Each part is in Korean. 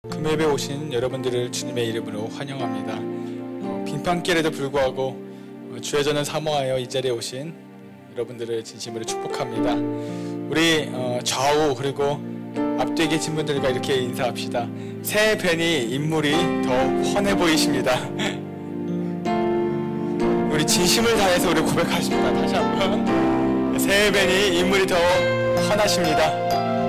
금요일에 오신 여러분들을 주님의 이름으로 환영합니다. 빙판길에도 불구하고 주의 전을 사모하여 이 자리에 오신 여러분들을 진심으로 축복합니다. 우리 좌우 그리고 앞뒤에 계신 분들과 이렇게 인사합시다. 새 벤이 인물이 더 훤해 보이십니다. 우리 진심을 다해서 우리 고백하십니다. 다시 한번 새 벤이 인물이 더 훤하십니다.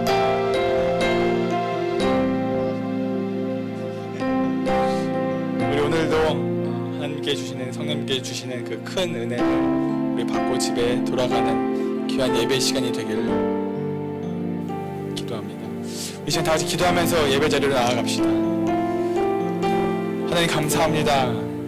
오늘도 하나님께 주시는, 성령님께 주시는 그 큰 은혜를 우리 받고 집에 돌아가는 귀한 예배 시간이 되기를 기도합니다. 우리 지금 다 같이 기도하면서 예배 자리로 나아갑시다. 하나님 감사합니다.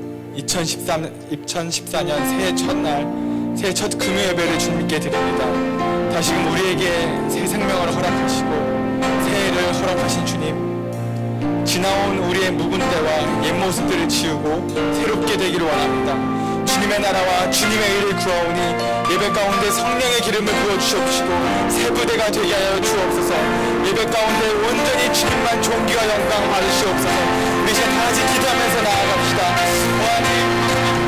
2014년 새해 첫날, 새해 첫 금요 예배를 주님께 드립니다. 다시금 우리에게 새 생명을 허락하시고 새해를 허락하신 주님, 지나온 우리의 묵은대와 옛 모습들을 지우고 새롭게 되기를 원합니다. 주님의 나라와 주님의 의를 구하오니 예배 가운데 성령의 기름을 부어주시옵시고 새 부대가 되게 하여 주옵소서. 예배 가운데 온전히 주님만 존귀와 영광 받으시옵소서. 우리 이제 다 같이 기도하면서 나아갑시다. 하나님,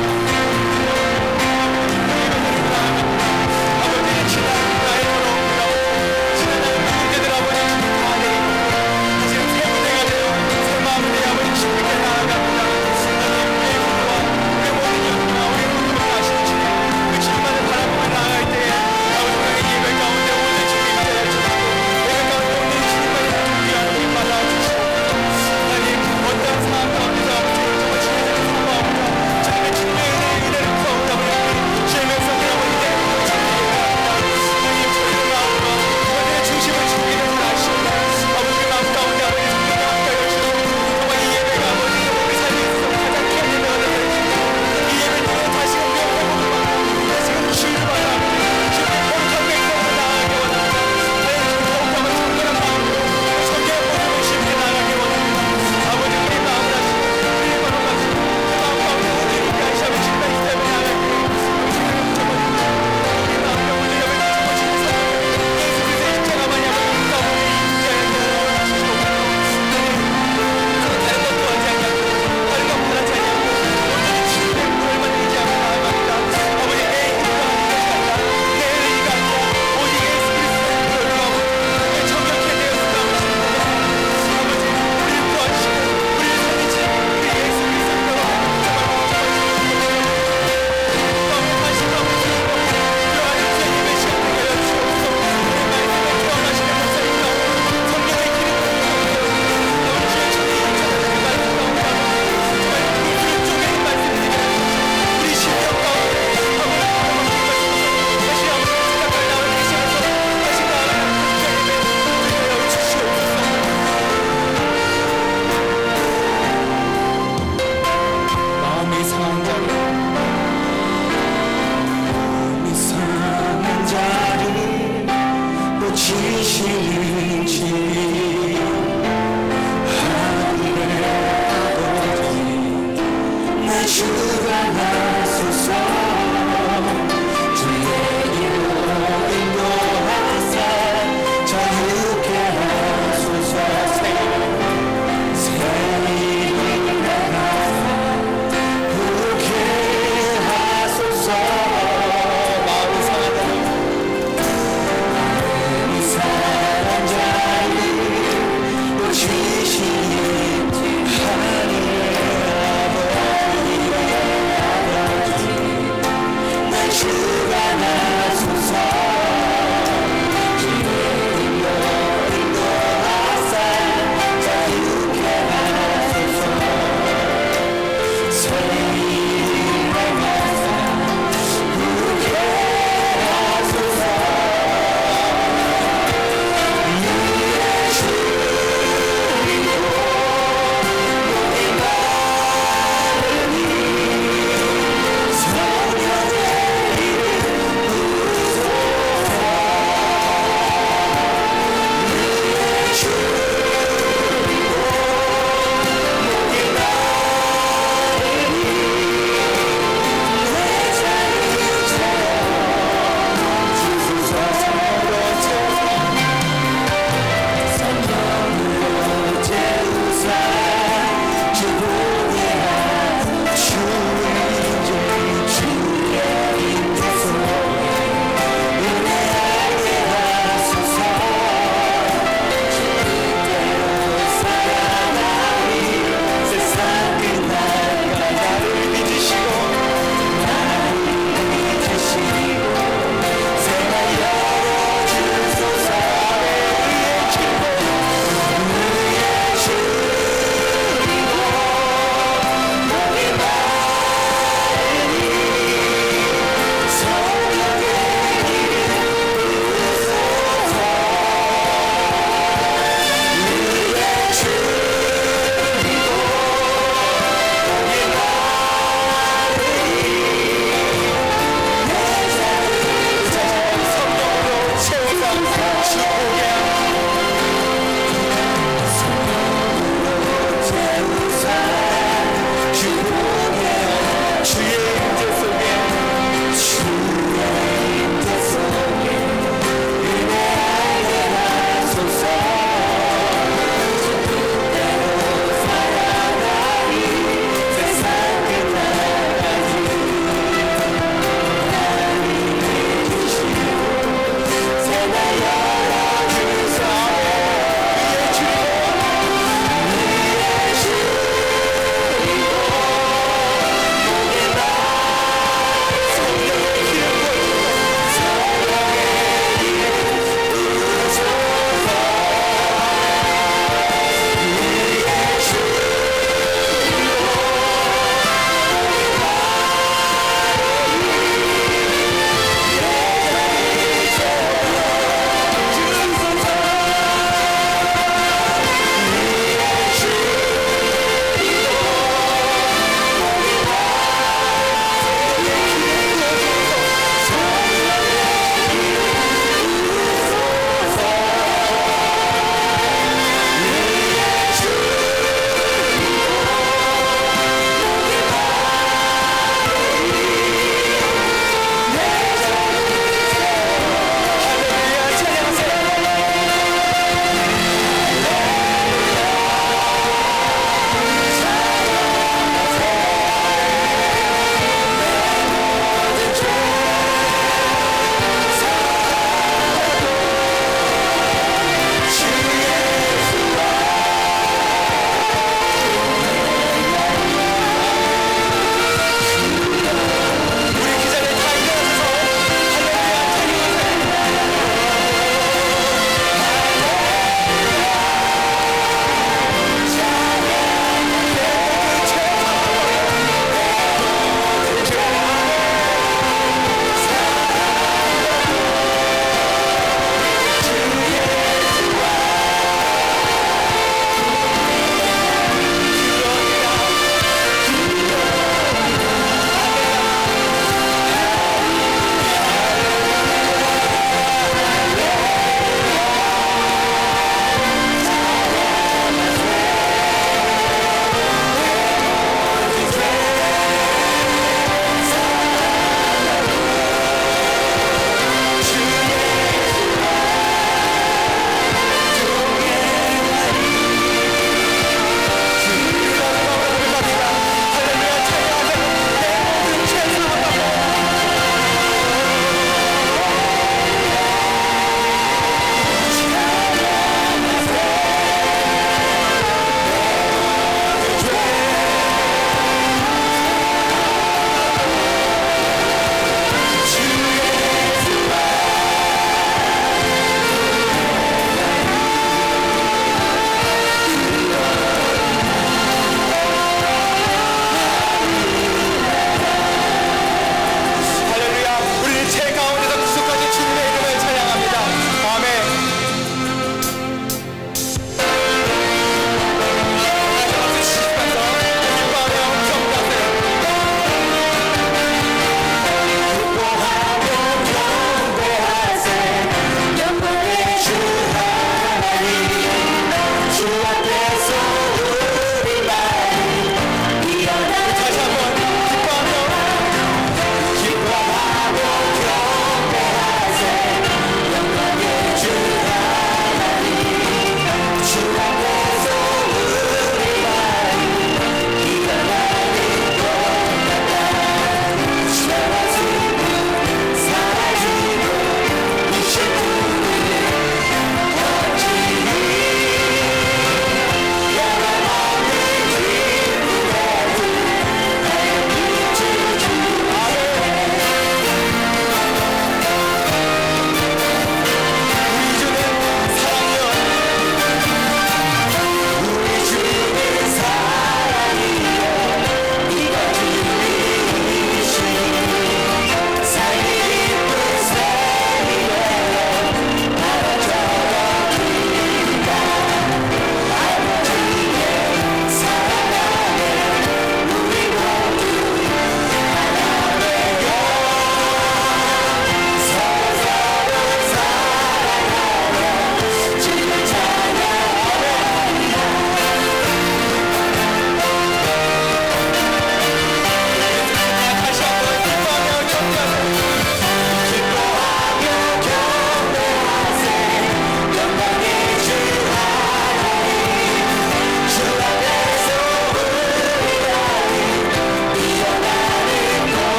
아버지, 지난 나의 걸어오며 지난 나의 묵은대들 아버지 지금 새 부대가 되어 새 마음을 내 아버지 주님께 나아갑니다. 하나님, 우리의 기도와 우리의 모든 영광과 우리의 모든 것을 아시는 주님, 그 주님만을 바라보며 나아갈 때에 아버지 우리의 예배 가운데 오늘 주님이 되어 주시고 예배 가운데 오늘 주님만의 귀한 힘 받아주시고 하나님 어떤 상황 가운데서 아버지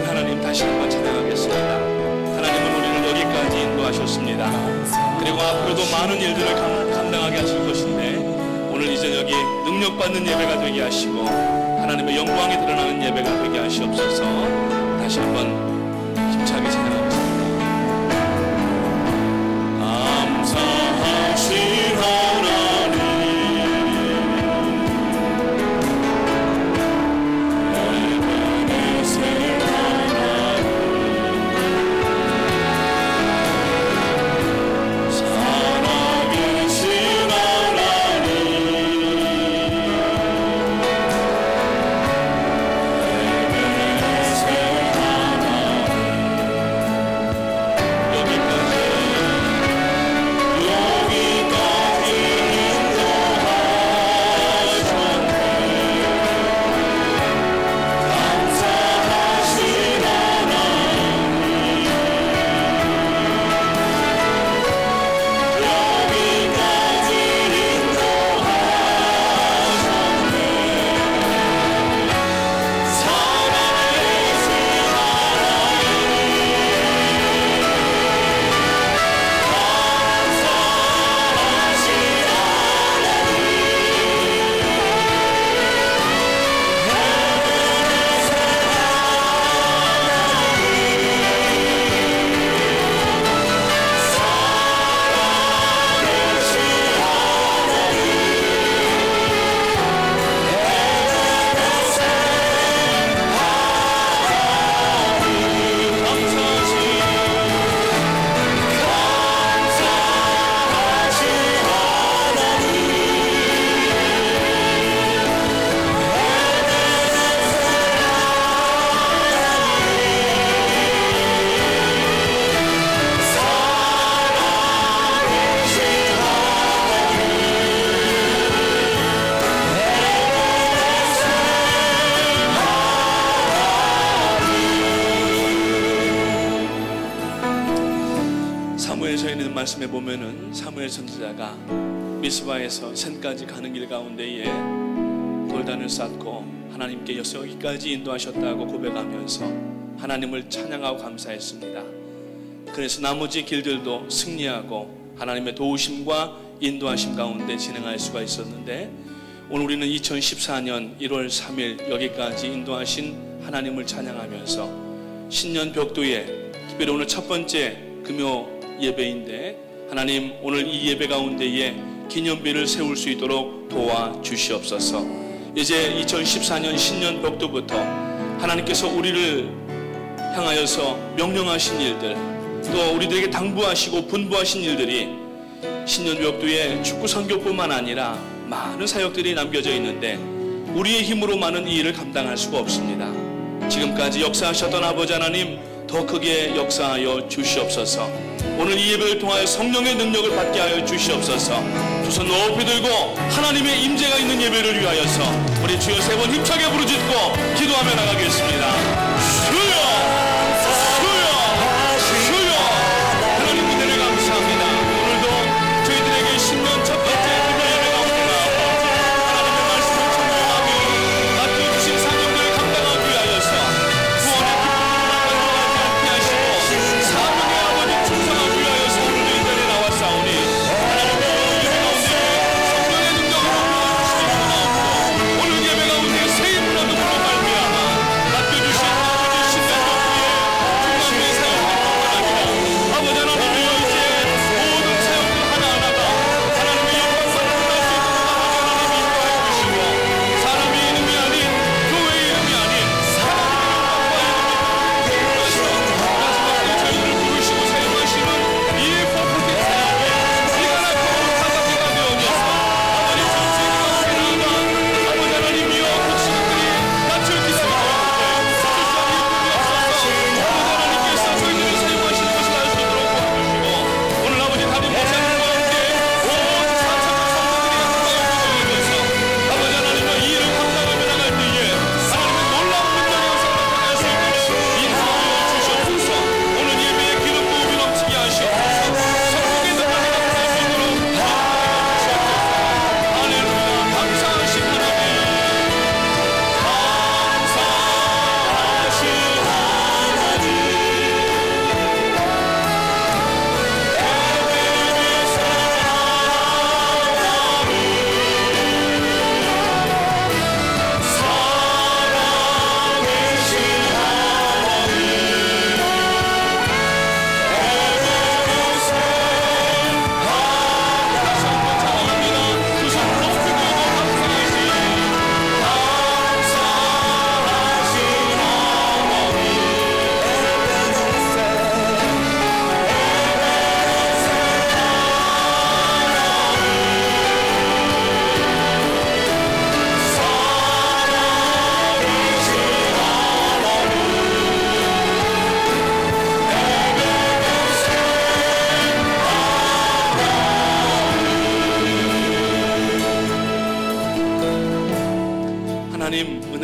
하나님 다시 한번 찬양하겠습니다. 하나님은 우리를 여기까지 인도하셨습니다. 그리고 앞으로도 많은 일들을 감당하게 하실 것인데 오늘 이 저녁이 능력받는 예배가 되게 하시고 하나님의 영광이 드러나는 예배가 되게 하시옵소서. 다시 한번 힘차게 찬양하겠습니다. 감사하신 하나님, 에베네셀 하나님, 살아계신 하나님, 에베네셀 사무엘서에 있는 말씀에 보면은 사무엘 선지자가 미스바에서 산까지 가는 길 가운데에 돌단을 쌓고 하나님께 여기까지 인도하셨다고 고백하면서 하나님을 찬양하고 감사했습니다. 그래서 나머지 길들도 승리하고 하나님의 도우심과 인도하심 가운데 진행할 수가 있었는데 오늘 우리는 2014년 1월 3일 여기까지 인도하신 하나님을 찬양하면서 신년 벽두에 특별히 오늘 첫 번째 금요 예배인데 하나님 오늘 이 예배 가운데에 기념비를 세울 수 있도록 도와주시옵소서. 이제 2014년 신년 벽두부터 하나님께서 우리를 향하여서 명령하신 일들 또 우리들에게 당부하시고 분부하신 일들이 신년 벽두에 축구 선교뿐만 아니라 많은 사역들이 남겨져 있는데 우리의 힘으로만은 이 일을 감당할 수가 없습니다. 지금까지 역사하셨던 아버지 하나님 더 크게 역사하여 주시옵소서. 오늘 이 예배를 통하여 성령의 능력을 받게 하여 주시옵소서. 두 손 높이 들고 하나님의 임재가 있는 예배를 위하여서 우리 주여 세 번 힘차게 부르짖고 기도하며 나가겠습니다. 주여 주여 주여. 하나님 은혜를 감사합니다. 오늘도 저희들에게 신년 첫 번째 금요 예배 가운데 나와서 하나님의 말씀을 청명하며 맡겨주신 사명들을 감당하기 위하여서 구원의 기쁨을 만나지 않게 하시고 사명의 아버지 충성하기 위하여서 오늘도 이 자리에 나왔사오니 하나님의 예배 가운데 성령의 능력으로 도와주시기 원하옵고 오늘 예배 가운데 새 힘을 얻음으로 말미암아 맡겨주신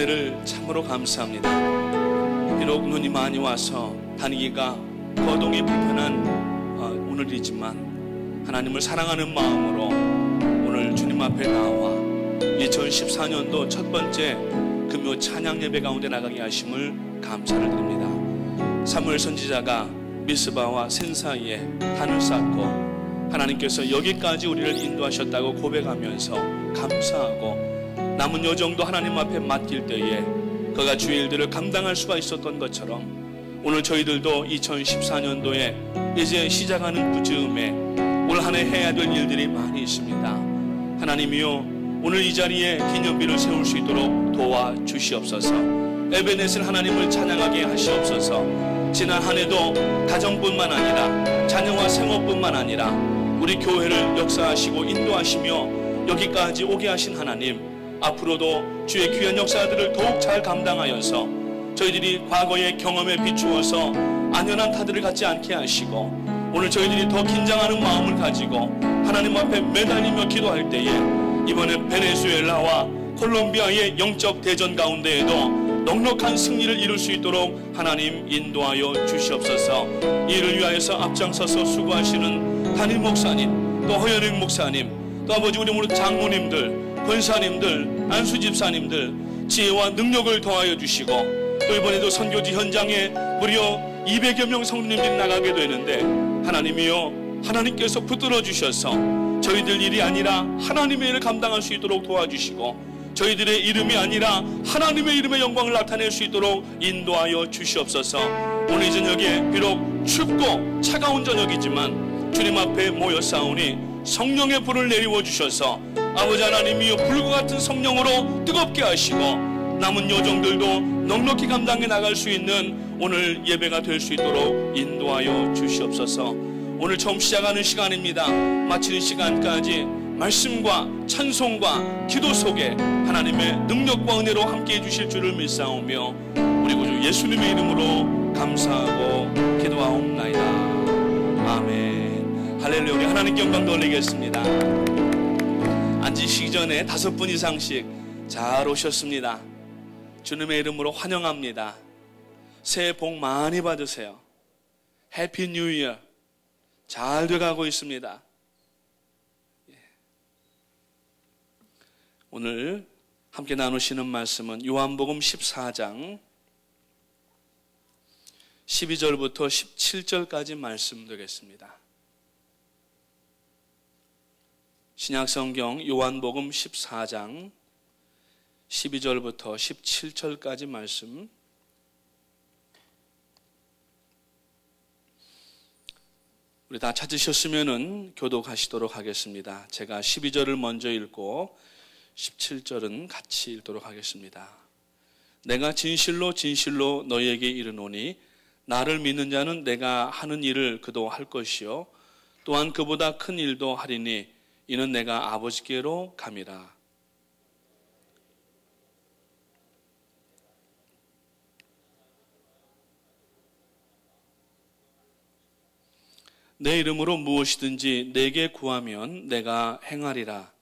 예배를 참으로 감사합니다. 비록 눈이 많이 와서 다니기가 거동이 불편한 오늘이지만 하나님을 사랑하는 마음으로 오늘 주님 앞에 나와 2014년도 첫 번째 금요 찬양 예배 가운데 나가게 하심을 감사를 드립니다. 사무엘 선지자가 미스바와 센 사이에 단을 쌓고 하나님께서 여기까지 우리를 인도하셨다고 고백하면서 감사하고 남은 여정도 하나님 앞에 맡길 때에 그가 주의 일들을 감당할 수가 있었던 것처럼 오늘 저희들도 2014년도에 이제 시작하는 그 즈음에 올 한 해 해야 될 일들이 많이 있습니다. 하나님이요, 오늘 이 자리에 기념비를 세울 수 있도록 도와주시옵소서. 에베넷을 하나님을 찬양하게 하시옵소서. 지난 한 해도 가정뿐만 아니라 자녀와 생업뿐만 아니라 우리 교회를 역사하시고 인도하시며 여기까지 오게 하신 하나님, 앞으로도 주의 귀한 역사들을 더욱 잘 감당하여서 저희들이 과거의 경험에 비추어서 안연한 타들을 갖지 않게 하시고 오늘 저희들이 더 긴장하는 마음을 가지고 하나님 앞에 매달리며 기도할 때에 이번에 베네수엘라와 콜롬비아의 영적 대전 가운데에도 넉넉한 승리를 이룰 수 있도록 하나님 인도하여 주시옵소서. 이를 위하여서 앞장서서 수고하시는 담임 목사님, 또 허연익 목사님, 또 아버지 우리 모든 장로님들, 권사님들, 안수 집사님들 지혜와 능력을 더하여 주시고 또 이번에도 선교지 현장에 무려 200여 명 성도님들이 나가게 되는데 하나님이요, 하나님께서 붙들어 주셔서 저희들 일이 아니라 하나님의 일을 감당할 수 있도록 도와주시고 저희들의 이름이 아니라 하나님의 이름의 영광을 나타낼 수 있도록 인도하여 주시옵소서. 오늘 저녁에 비록 춥고 차가운 저녁이지만 주님 앞에 모여 싸우니 성령의 불을 내리워 주셔서 아버지 하나님이여 불과 같은 성령으로 뜨겁게 하시고 남은 여정들도 넉넉히 감당해 나갈 수 있는 오늘 예배가 될 수 있도록 인도하여 주시옵소서. 오늘 처음 시작하는 시간입니다. 마치는 시간까지 말씀과 찬송과 기도 속에 하나님의 능력과 은혜로 함께해 주실 줄을 믿사오며 우리 구주 예수님의 이름으로 감사하고 기도하옵나이다. 아멘. 할렐루야. 우리 하나님께 영광 돌리겠습니다. 앉으시기 전에 5분 이상씩 잘 오셨습니다. 주님의 이름으로 환영합니다. 새해 복 많이 받으세요. 해피 뉴 이어. 잘 돼가고 있습니다. 오늘 함께 나누시는 말씀은 요한복음 14장 12절부터 17절까지 말씀 되겠습니다. 신약성경 요한복음 14장 12절부터 17절까지 말씀. 우리 다 찾으셨으면은 교독하시도록 하겠습니다. 제가 12절을 먼저 읽고 17절은 같이 읽도록 하겠습니다. 내가 진실로 진실로 너희에게 이르노니 나를 믿는 자는 내가 하는 일을 그도 할 것이요 또한 그보다 큰 일도 하리니 이는 내가 아버지께로 감이라. 내 이름으로 무엇이든지 내게 구하면 내가 행하리라.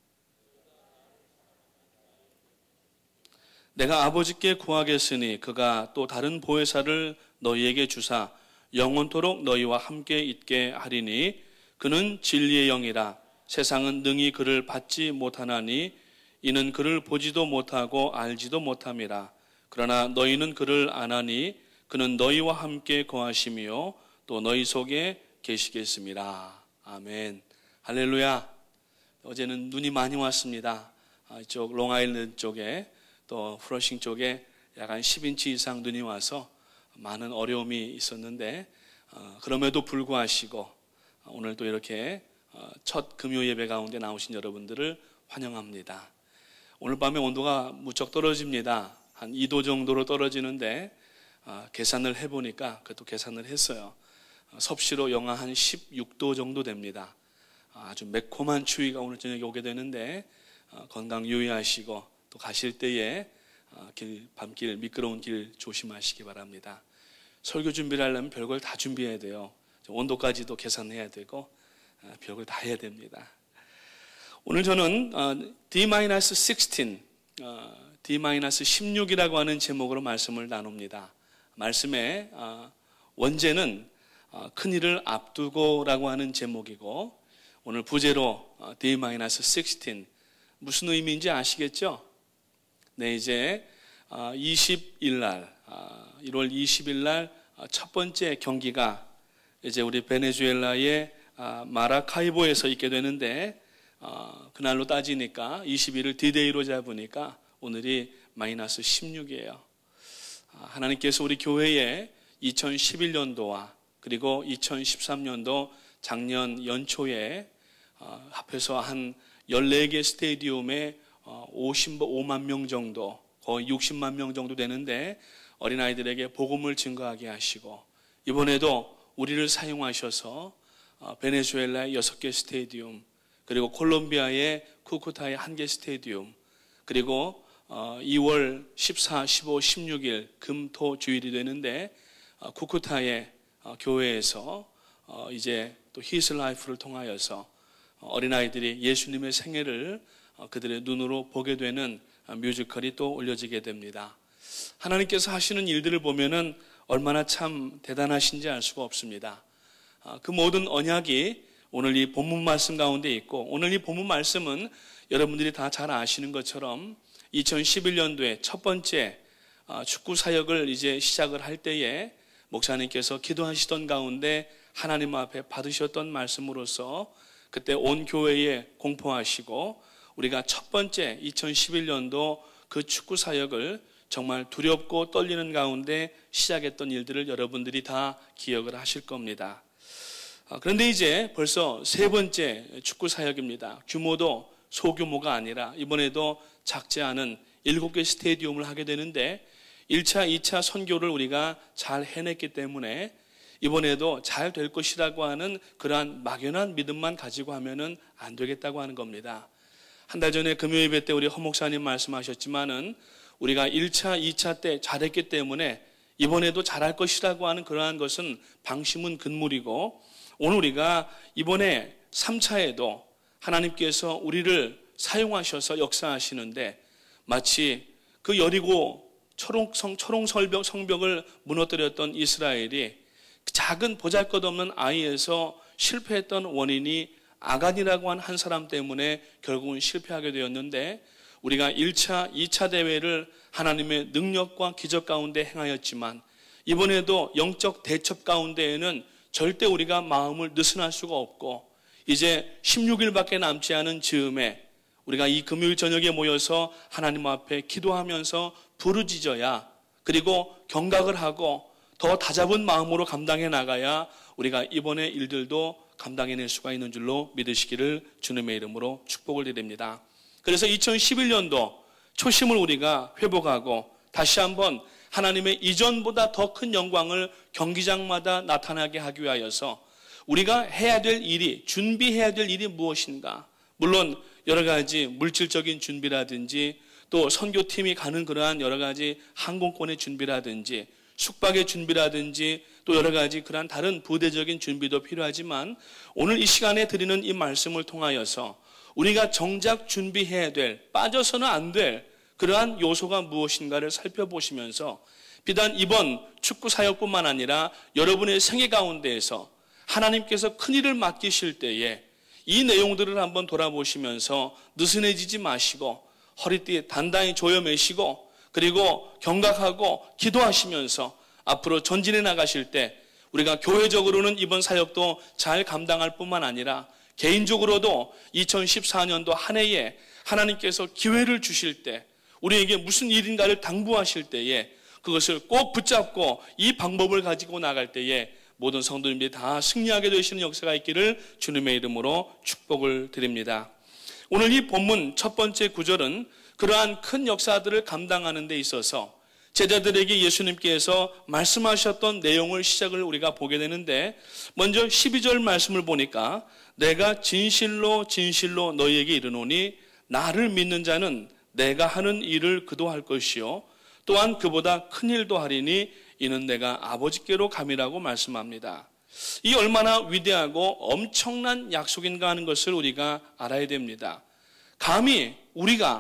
내가 아버지께 구하겠으니 그가 또 다른 보혜사를 너희에게 주사 영원토록 너희와 함께 있게 하리니 그는 진리의 영이라. 세상은 능히 그를 받지 못하나니 이는 그를 보지도 못하고 알지도 못함이라. 그러나 너희는 그를 아나니 그는 너희와 함께 거하시며 또 너희 속에 계시겠습니다. 아멘. 할렐루야. 어제는 눈이 많이 왔습니다. 이쪽 롱아일랜드 쪽에 또 프러싱 쪽에 약 한 10인치 이상 눈이 와서 많은 어려움이 있었는데 그럼에도 불구하시고 오늘 또 이렇게 첫 금요 예배 가운데 나오신 여러분들을 환영합니다. 오늘 밤에 온도가 무척 떨어집니다. 한 2도 정도로 떨어지는데 계산을 해보니까 그것도 계산을 했어요. 섭씨로 영하 한 16도 정도 됩니다. 아주 매콤한 추위가 오늘 저녁에 오게 되는데 건강 유의하시고 또 가실 때에 밤길 미끄러운 길 조심하시기 바랍니다. 설교 준비를 하려면 별걸 다 준비해야 돼요. 온도까지도 계산해야 되고 별걸 다 해야 됩니다. 오늘 저는 D-16 D-16이라고 하는 제목으로 말씀을 나눕니다. 말씀의 원제는 큰일을 앞두고라고 하는 제목이고, 오늘 부제로 D-16 무슨 의미인지 아시겠죠? 네, 이제 20일 날 1월 20일 날 첫 번째 경기가 이제 우리 베네수엘라의 마라카이보에서 있게 되는데, 그날로 따지니까 20일을 D-Day로 잡으니까 오늘이 -16이에요. 하나님께서 우리 교회에 2011년도와 그리고 2013년도 작년 연초에 합해서 한 14개 스테디움에 55만 명 정도, 거의 60만 명 정도 되는데 어린아이들에게 복음을 증거하게 하시고, 이번에도 우리를 사용하셔서 베네수엘라의 6개 스테디움, 그리고 콜롬비아의 쿠쿠타의 1개 스테디움, 그리고 2월 14, 15, 16일 금토 주일이 되는데 쿠쿠타의 교회에서 이제 또 히스 라이프를 통하여서 어린아이들이 예수님의 생애를 그들의 눈으로 보게 되는 뮤지컬이 또 올려지게 됩니다. 하나님께서 하시는 일들을 보면은 얼마나 참 대단하신지 알 수가 없습니다. 그 모든 언약이 오늘 이 본문 말씀 가운데 있고, 오늘 이 본문 말씀은 여러분들이 다 잘 아시는 것처럼 2011년도에 첫 번째 축구 사역을 이제 시작을 할 때에 목사님께서 기도하시던 가운데 하나님 앞에 받으셨던 말씀으로서 그때 온 교회에 공포하시고, 우리가 첫 번째 2011년도 그 축구 사역을 정말 두렵고 떨리는 가운데 시작했던 일들을 여러분들이 다 기억을 하실 겁니다. 그런데 이제 벌써 세 번째 축구 사역입니다. 규모도 소규모가 아니라 이번에도 작지 않은 7개 스테디움을 하게 되는데, 1차, 2차 선교를 우리가 잘 해냈기 때문에 이번에도 잘 될 것이라고 하는 그러한 막연한 믿음만 가지고 하면은 안 되겠다고 하는 겁니다. 한 달 전에 금요 예배 때 우리 허 목사님 말씀하셨지만은 우리가 1차, 2차 때 잘했기 때문에 이번에도 잘할 것이라고 하는 그러한 것은 방심은 금물이고, 오늘 우리가 이번에 3차에도 하나님께서 우리를 사용하셔서 역사하시는데, 마치 그 여리고 성벽을 무너뜨렸던 이스라엘이 작은 보잘것없는 아이에서 실패했던 원인이 아간이라고 한 사람 때문에 결국은 실패하게 되었는데, 우리가 1차, 2차 대회를 하나님의 능력과 기적 가운데 행하였지만 이번에도 영적 대첩 가운데에는 절대 우리가 마음을 느슨할 수가 없고, 이제 16일밖에 남지 않은 즈음에 우리가 이 금요일 저녁에 모여서 하나님 앞에 기도하면서 부르짖어야, 그리고 경각을 하고 더 다잡은 마음으로 감당해 나가야 우리가 이번의 일들도 감당해낼 수가 있는 줄로 믿으시기를 주님의 이름으로 축복을 드립니다. 그래서 2011년도 초심을 우리가 회복하고 다시 한번 하나님의 이전보다 더 큰 영광을 경기장마다 나타나게 하기 위하여서 우리가 해야 될 일이, 준비해야 될 일이 무엇인가? 물론 여러 가지 물질적인 준비라든지 또 선교팀이 가는 그러한 여러 가지 항공권의 준비라든지 숙박의 준비라든지 또 여러 가지 그러한 다른 부대적인 준비도 필요하지만, 오늘 이 시간에 드리는 이 말씀을 통하여서 우리가 정작 준비해야 될, 빠져서는 안 될 그러한 요소가 무엇인가를 살펴보시면서 비단 이번 축구 사역뿐만 아니라 여러분의 생애 가운데에서 하나님께서 큰일을 맡기실 때에 이 내용들을 한번 돌아보시면서 느슨해지지 마시고 허리띠 단단히 조여매시고, 그리고 경각하고 기도하시면서 앞으로 전진해 나가실 때 우리가 교회적으로는 이번 사역도 잘 감당할 뿐만 아니라 개인적으로도 2014년도 한 해에 하나님께서 기회를 주실 때, 우리에게 무슨 일인가를 당부하실 때에 그것을 꼭 붙잡고 이 방법을 가지고 나갈 때에 모든 성도님들이 다 승리하게 되시는 역사가 있기를 주님의 이름으로 축복을 드립니다. 오늘 이 본문 첫 번째 구절은 그러한 큰 역사들을 감당하는 데 있어서 제자들에게 예수님께서 말씀하셨던 내용을 시작을 우리가 보게 되는데, 먼저 12절 말씀을 보니까 내가 진실로 진실로 너희에게 이르노니 나를 믿는 자는 내가 하는 일을 그도 할 것이요 또한 그보다 큰 일도 하리니 이는 내가 아버지께로 감이라고 말씀합니다. 이 얼마나 위대하고 엄청난 약속인가 하는 것을 우리가 알아야 됩니다. 감히 우리가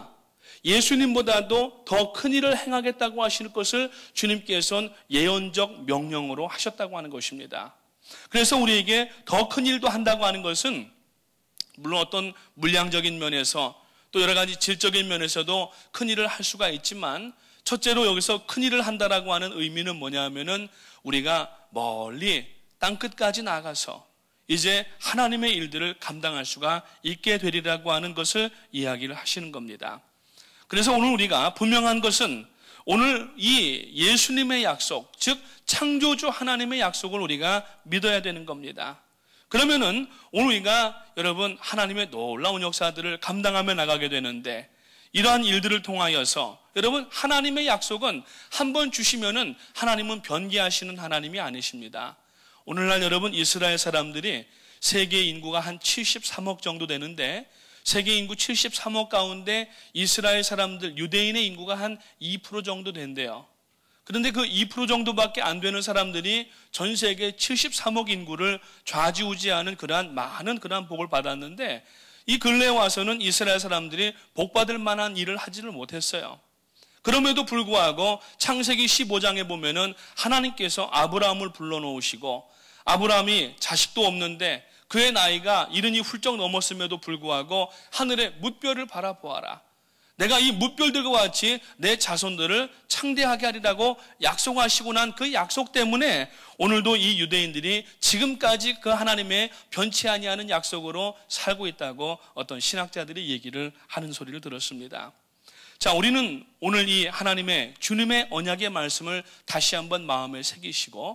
예수님보다도 더 큰 일을 행하겠다고 하실 것을 주님께서는 예언적 명령으로 하셨다고 하는 것입니다. 그래서 우리에게 더 큰 일도 한다고 하는 것은 물론 어떤 물량적인 면에서 또 여러 가지 질적인 면에서도 큰 일을 할 수가 있지만, 첫째로 여기서 큰 일을 한다라고 하는 의미는 뭐냐 하면은 우리가 멀리 땅끝까지 나가서 이제 하나님의 일들을 감당할 수가 있게 되리라고 하는 것을 이야기를 하시는 겁니다. 그래서 오늘 우리가 분명한 것은 오늘 이 예수님의 약속, 즉 창조주 하나님의 약속을 우리가 믿어야 되는 겁니다. 그러면은 오늘 우리가 여러분 하나님의 놀라운 역사들을 감당하며 나가게 되는데, 이러한 일들을 통하여서 여러분 하나님의 약속은 한번 주시면은 하나님은 변개하시는 하나님이 아니십니다. 오늘날 여러분 이스라엘 사람들이 세계 인구가 한 73억 정도 되는데, 세계 인구 73억 가운데 이스라엘 사람들, 유대인의 인구가 한 2% 정도 된대요. 그런데 그 2% 정도밖에 안 되는 사람들이 전 세계 73억 인구를 좌지우지하는 많은 복을 받았는데, 이 근래에 와서는 이스라엘 사람들이 복받을 만한 일을 하지를 못했어요. 그럼에도 불구하고 창세기 15장에 보면은 하나님께서 아브라함을 불러놓으시고, 아브라함이 자식도 없는데 그의 나이가 70이 훌쩍 넘었음에도 불구하고 하늘의 뭇별을 바라보아라. 내가 이 뭇별들과 같이 내 자손들을 창대하게 하리라고 약속하시고 난 그 약속 때문에 오늘도 이 유대인들이 지금까지 그 하나님의 변치 아니하는 약속으로 살고 있다고 어떤 신학자들이 얘기를 하는 소리를 들었습니다. 자, 우리는 오늘 이 하나님의 주님의 언약의 말씀을 다시 한번 마음에 새기시고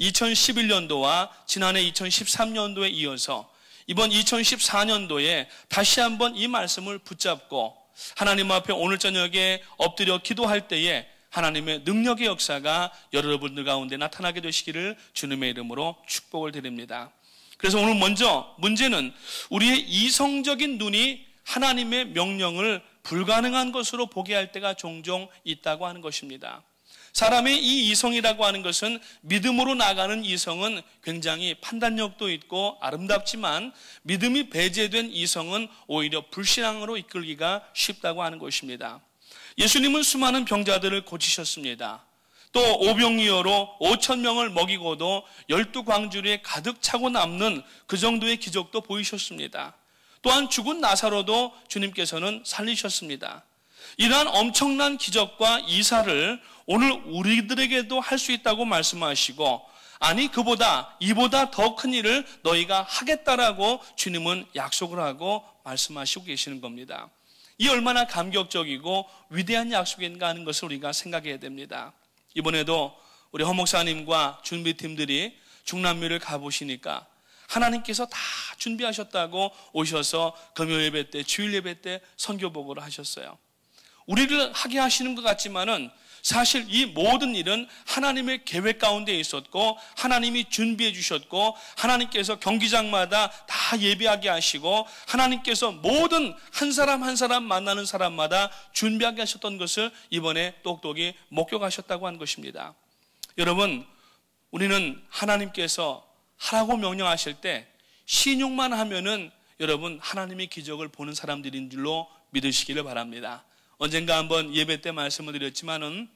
2011년도와 지난해 2013년도에 이어서 이번 2014년도에 다시 한번 이 말씀을 붙잡고 하나님 앞에 오늘 저녁에 엎드려 기도할 때에 하나님의 능력의 역사가 여러분들 가운데 나타나게 되시기를 주님의 이름으로 축복을 드립니다. 그래서 오늘 먼저 문제는 우리의 이성적인 눈이 하나님의 명령을 불가능한 것으로 보게 할 때가 종종 있다고 하는 것입니다. 사람의 이 이성이라고 하는 것은, 믿음으로 나가는 이성은 굉장히 판단력도 있고 아름답지만, 믿음이 배제된 이성은 오히려 불신앙으로 이끌기가 쉽다고 하는 것입니다. 예수님은 수많은 병자들을 고치셨습니다. 또 오병이어로 5,000명을 먹이고도 12광주리에 가득 차고 남는 그 정도의 기적도 보이셨습니다. 또한 죽은 나사로도 주님께서는 살리셨습니다. 이러한 엄청난 기적과 이사를 오늘 우리들에게도 할 수 있다고 말씀하시고, 아니 이보다 더 큰 일을 너희가 하겠다라고 주님은 약속을 하고 말씀하시고 계시는 겁니다. 이 얼마나 감격적이고 위대한 약속인가 하는 것을 우리가 생각해야 됩니다. 이번에도 우리 허 목사님과 준비팀들이 중남미를 가보시니까 하나님께서 다 준비하셨다고 오셔서 금요 예배 때, 주일 예배 때 선교복을 하셨어요. 우리를 하게 하시는 것 같지만은 사실 이 모든 일은 하나님의 계획 가운데 있었고, 하나님이 준비해 주셨고, 하나님께서 경기장마다 다 예배하게 하시고, 하나님께서 모든 한 사람 한 사람 만나는 사람마다 준비하게 하셨던 것을 이번에 똑똑히 목격하셨다고 하는 것입니다. 여러분, 우리는 하나님께서 하라고 명령하실 때 신용만 하면은 여러분 하나님의 기적을 보는 사람들인 줄로 믿으시기를 바랍니다. 언젠가 한번 예배 때 말씀을 드렸지만은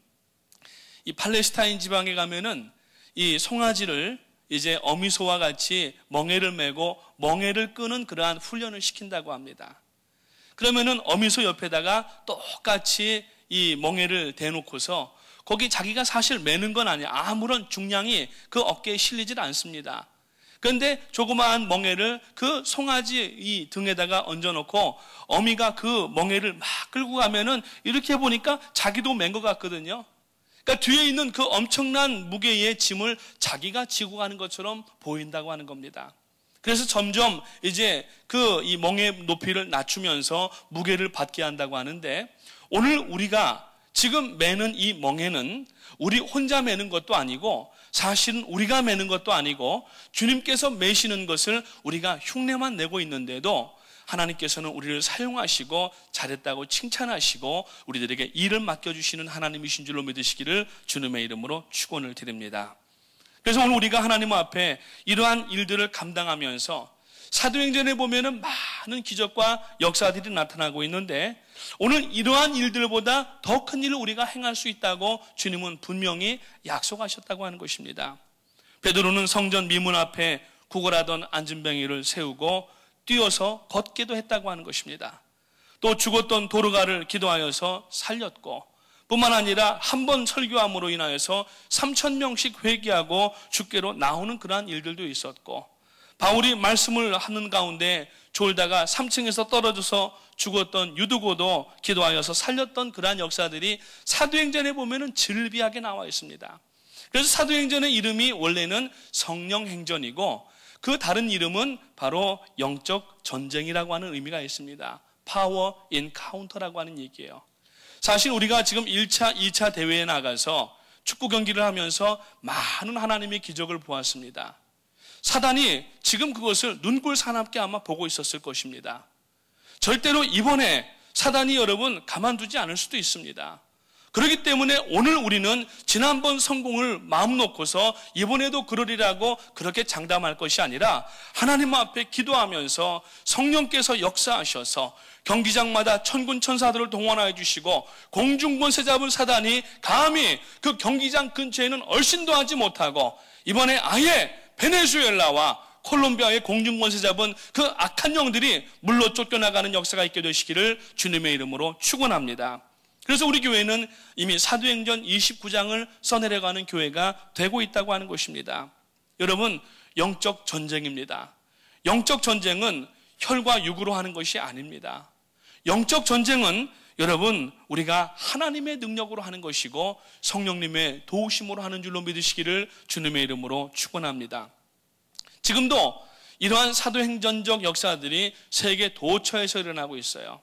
이 팔레스타인 지방에 가면은 이 송아지를 이제 어미소와 같이 멍에를 메고 멍에를 끄는 그러한 훈련을 시킨다고 합니다. 그러면은 어미소 옆에다가 똑같이 이 멍에를 대놓고서 거기 자기가 사실 매는 건 아니야. 아무런 중량이 그 어깨에 실리질 않습니다. 그런데 조그마한 멍에를 그 송아지 이 등에다가 얹어놓고 어미가 그 멍에를 막 끌고 가면은 이렇게 보니까 자기도 맨 것 같거든요. 그러니까 뒤에 있는 그 엄청난 무게의 짐을 자기가 지고 가는 것처럼 보인다고 하는 겁니다. 그래서 점점 이제 그 이 멍의 높이를 낮추면서 무게를 받게 한다고 하는데, 오늘 우리가 지금 매는 이 멍에는 우리 혼자 매는 것도 아니고, 사실은 우리가 매는 것도 아니고 주님께서 매시는 것을 우리가 흉내만 내고 있는데도 하나님께서는 우리를 사용하시고 잘했다고 칭찬하시고 우리들에게 일을 맡겨주시는 하나님이신 줄로 믿으시기를 주님의 이름으로 축원을 드립니다. 그래서 오늘 우리가 하나님 앞에 이러한 일들을 감당하면서 사도행전에 보면은 많은 기적과 역사들이 나타나고 있는데 오늘 이러한 일들보다 더 큰 일을 우리가 행할 수 있다고 주님은 분명히 약속하셨다고 하는 것입니다. 베드로는 성전 미문 앞에 구걸하던 안진뱅이를 세우고 뛰어서 걷기도 했다고 하는 것입니다. 또 죽었던 도르가를 기도하여서 살렸고 뿐만 아니라 한 번 설교함으로 인하여서 3,000명씩 회개하고 주께로 나오는 그러한 일들도 있었고 바울이 말씀을 하는 가운데 졸다가 3층에서 떨어져서 죽었던 유두고도 기도하여서 살렸던 그러한 역사들이 사도행전에 보면은 즐비하게 나와 있습니다. 그래서 사도행전의 이름이 원래는 성령행전이고 그 다른 이름은 바로 영적 전쟁이라고 하는 의미가 있습니다. 파워 인카운터라고 하는 얘기예요. 사실 우리가 지금 1차, 2차 대회에 나가서 축구 경기를 하면서 많은 하나님의 기적을 보았습니다. 사단이 지금 그것을 눈꼴 사납게 아마 보고 있었을 것입니다. 절대로 이번에 사단이 여러분 가만두지 않을 수도 있습니다. 그렇기 때문에 오늘 우리는 지난번 성공을 마음 놓고서 이번에도 그러리라고 그렇게 장담할 것이 아니라 하나님 앞에 기도하면서 성령께서 역사하셔서 경기장마다 천군 천사들을 동원하여 주시고 공중권세 잡은 사단이 감히 그 경기장 근처에는 얼씬도 하지 못하고 이번에 아예 베네수엘라와 콜롬비아의 공중권세 잡은 그 악한 영들이 물로 쫓겨나가는 역사가 있게 되시기를 주님의 이름으로 축원합니다. 그래서 우리 교회는 이미 사도행전 29장을 써내려가는 교회가 되고 있다고 하는 것입니다. 여러분, 영적 전쟁입니다. 영적 전쟁은 혈과 육으로 하는 것이 아닙니다. 영적 전쟁은 여러분 우리가 하나님의 능력으로 하는 것이고 성령님의 도우심으로 하는 줄로 믿으시기를 주님의 이름으로 축원합니다. 지금도 이러한 사도행전적 역사들이 세계 도처에서 일어나고 있어요.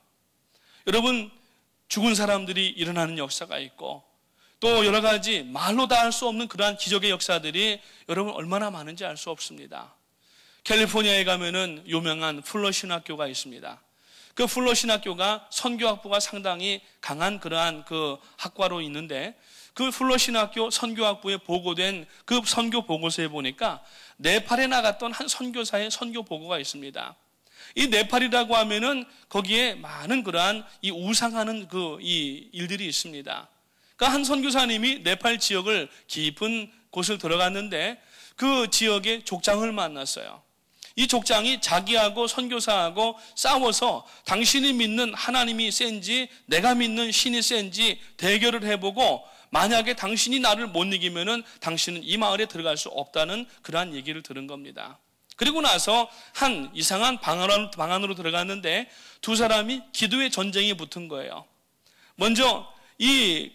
여러분, 죽은 사람들이 일어나는 역사가 있고 또 여러 가지 말로 다 할 수 없는 그러한 기적의 역사들이 여러분 얼마나 많은지 알 수 없습니다. 캘리포니아에 가면은 유명한 풀러 신학교가 있습니다. 그 풀러 신학교가 선교학부가 상당히 강한 그러한 그 학과로 있는데 그 풀러 신학교 선교학부에 보고된 그 선교 보고서에 보니까 네팔에 나갔던 한 선교사의 선교 보고가 있습니다. 이 네팔이라고 하면은 거기에 많은 그러한 이 우상하는 이 일들이 있습니다. 그러니까 한 선교사님이 네팔 지역을 깊은 곳을 들어갔는데 그 지역의 족장을 만났어요. 이 족장이 자기하고 선교사하고 싸워서 당신이 믿는 하나님이 센지 내가 믿는 신이 센지 대결을 해보고 만약에 당신이 나를 못 이기면은 당신은 이 마을에 들어갈 수 없다는 그러한 얘기를 들은 겁니다. 그리고 나서 한 이상한 방 안으로 들어갔는데 두 사람이 기도의 전쟁이 붙은 거예요. 먼저 이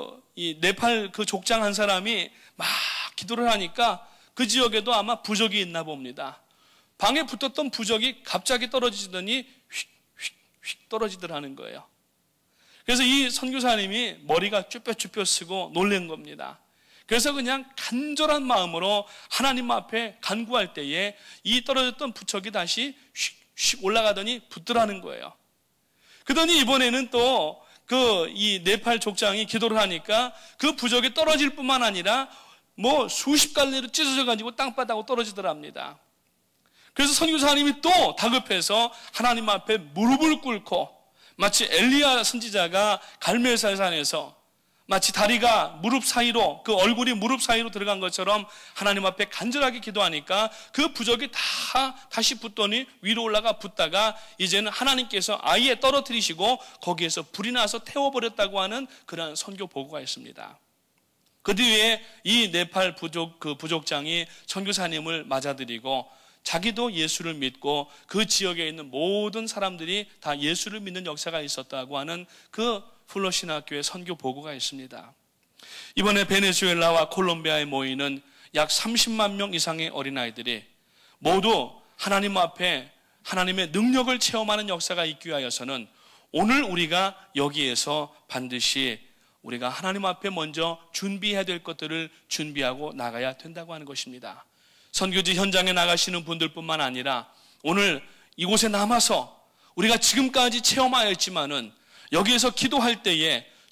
네팔 그 족장 한 사람이 막 기도를 하니까 그 지역에도 아마 부적이 있나 봅니다. 방에 붙었던 부적이 갑자기 떨어지더니 휙휙휙 떨어지더라는 거예요. 그래서 이 선교사님이 머리가 쭈뼛쭈뼛 쓰고 놀란 겁니다. 그래서 그냥 간절한 마음으로 하나님 앞에 간구할 때에 이 떨어졌던 부적이 다시 휙휙 올라가더니 붙더라는 거예요. 그러더니 이번에는 또 이 네팔 족장이 기도를 하니까 그 부적이 떨어질 뿐만 아니라 뭐 수십 갈래로 찢어져 가지고 땅바닥으로 떨어지더랍니다. 그래서 선교사님이 또 다급해서 하나님 앞에 무릎을 꿇고 마치 엘리야 선지자가 갈멜살산에서 마치 다리가 무릎 사이로 그 얼굴이 무릎 사이로 들어간 것처럼 하나님 앞에 간절하게 기도하니까 그 부적이 다시 붙더니 위로 올라가 붙다가 이제는 하나님께서 아예 떨어뜨리시고 거기에서 불이 나서 태워버렸다고 하는 그러한 선교 보고가 있습니다. 그 뒤에 이 네팔 부족장이 선교사님을 맞아들이고 자기도 예수를 믿고 그 지역에 있는 모든 사람들이 다 예수를 믿는 역사가 있었다고 하는 그 풀러 신학교의 선교 보고가 있습니다. 이번에 베네수엘라와 콜롬비아에 모이는 약 30만 명 이상의 어린아이들이 모두 하나님 앞에 하나님의 능력을 체험하는 역사가 있기 위하여서는 오늘 우리가 여기에서 반드시 우리가 하나님 앞에 먼저 준비해야 될 것들을 준비하고 나가야 된다고 하는 것입니다. 선교지 현장에 나가시는 분들뿐만 아니라 오늘 이곳에 남아서 우리가 지금까지 체험하였지만은 여기에서 기도할 때에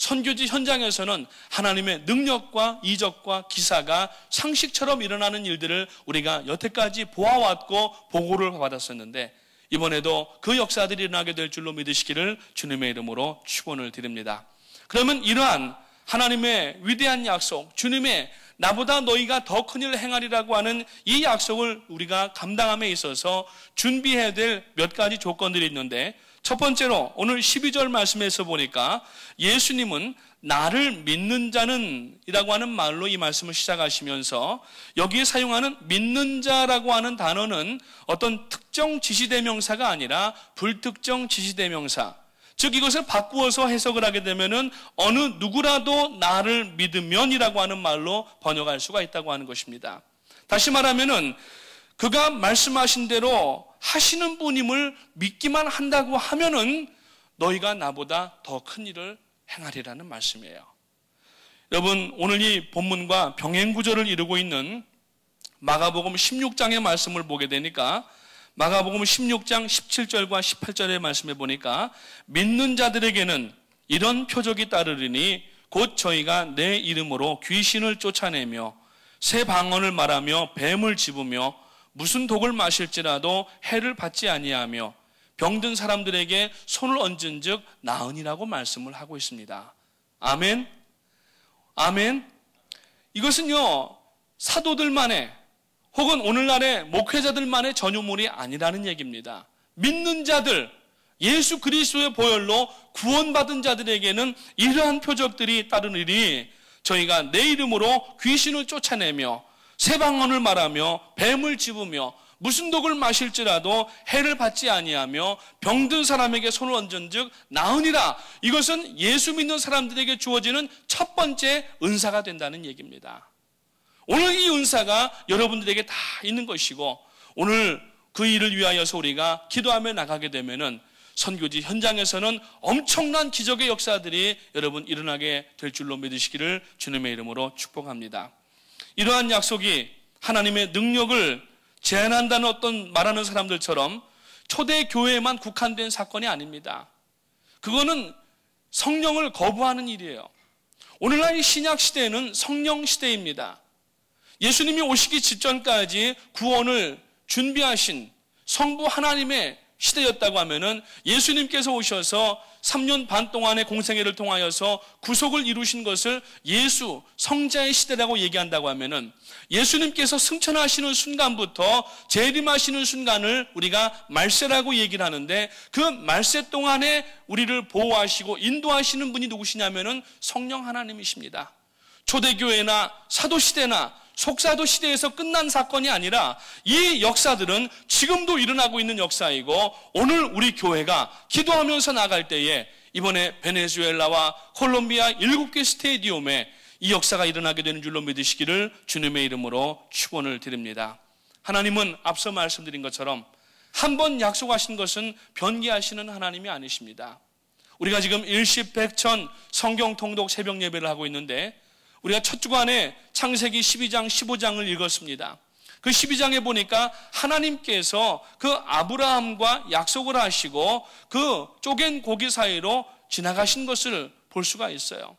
선교지 현장에서는 하나님의 능력과 이적과 기사가 상식처럼 일어나는 일들을 우리가 여태까지 보아왔고 보고를 받았었는데, 이번에도 그 역사들이 일어나게 될 줄로 믿으시기를 주님의 이름으로 축원을 드립니다. 그러면 이러한 하나님의 위대한 약속, 주님의 나보다 너희가 더 큰 일을 행하리라고 하는 이 약속을 우리가 감당함에 있어서 준비해야 될 몇 가지 조건들이 있는데, 첫 번째로 오늘 12절 말씀에서 보니까 예수님은 나를 믿는 자는 이라고 하는 말로 이 말씀을 시작하시면서, 여기에 사용하는 믿는 자라고 하는 단어는 어떤 특정 지시대명사가 아니라 불특정 지시대명사, 즉 이것을 바꾸어서 해석을 하게 되면은 어느 누구라도 나를 믿으면이라고 하는 말로 번역할 수가 있다고 하는 것입니다. 다시 말하면은 그가 말씀하신 대로 하시는 분임을 믿기만 한다고 하면은 너희가 나보다 더 큰 일을 행하리라는 말씀이에요. 여러분, 오늘 이 본문과 병행 구조를 이루고 있는 마가복음 16장의 말씀을 보게 되니까, 마가복음 16장 17절과 18절의 말씀에 보니까 믿는 자들에게는 이런 표적이 따르리니 곧 저희가 내 이름으로 귀신을 쫓아내며 새 방언을 말하며 뱀을 집으며 무슨 독을 마실지라도 해를 받지 아니하며 병든 사람들에게 손을 얹은 즉 나으니라고 말씀을 하고 있습니다. 아멘. 아멘. 이것은요, 사도들만의 혹은 오늘날의 목회자들만의 전유물이 아니라는 얘기입니다. 믿는 자들, 예수 그리스도의 보혈로 구원받은 자들에게는 이러한 표적들이 따르느니 저희가 내 이름으로 귀신을 쫓아내며 새 방언을 말하며 뱀을 집으며 무슨 독을 마실지라도 해를 받지 아니하며 병든 사람에게 손을 얹은 즉 나으니라. 이것은 예수 믿는 사람들에게 주어지는 첫 번째 은사가 된다는 얘기입니다. 오늘 이 은사가 여러분들에게 다 있는 것이고, 오늘 그 일을 위하여서 우리가 기도하며 나가게 되면은 선교지 현장에서는 엄청난 기적의 역사들이 여러분 일어나게 될 줄로 믿으시기를 주님의 이름으로 축복합니다. 이러한 약속이 하나님의 능력을 제한한다는 어떤 말하는 사람들처럼 초대 교회에만 국한된 사건이 아닙니다. 그거는 성령을 거부하는 일이에요. 오늘날 이 신약 시대에는 성령 시대입니다. 예수님이 오시기 직전까지 구원을 준비하신 성부 하나님의 시대였다고 하면은, 예수님께서 오셔서 3년 반 동안의 공생애를 통하여서 구속을 이루신 것을 예수 성자의 시대라고 얘기한다고 하면은, 예수님께서 승천하시는 순간부터 재림하시는 순간을 우리가 말세라고 얘기를 하는데, 그 말세 동안에 우리를 보호하시고 인도하시는 분이 누구시냐면은 성령 하나님이십니다. 초대교회나 사도시대나 속사도 시대에서 끝난 사건이 아니라 이 역사들은 지금도 일어나고 있는 역사이고, 오늘 우리 교회가 기도하면서 나갈 때에 이번에 베네수엘라와 콜롬비아 7개 스테디움에 이 역사가 일어나게 되는 줄로 믿으시기를 주님의 이름으로 축원을 드립니다. 하나님은 앞서 말씀드린 것처럼 한 번 약속하신 것은 변개하시는 하나님이 아니십니다. 우리가 지금 일시백천 성경 통독 새벽 예배를 하고 있는데, 우리가 첫 주간에 창세기 12장 15장을 읽었습니다. 그 12장에 보니까 하나님께서 그 아브라함과 약속을 하시고 그 쪼갠 고기 사이로 지나가신 것을 볼 수가 있어요.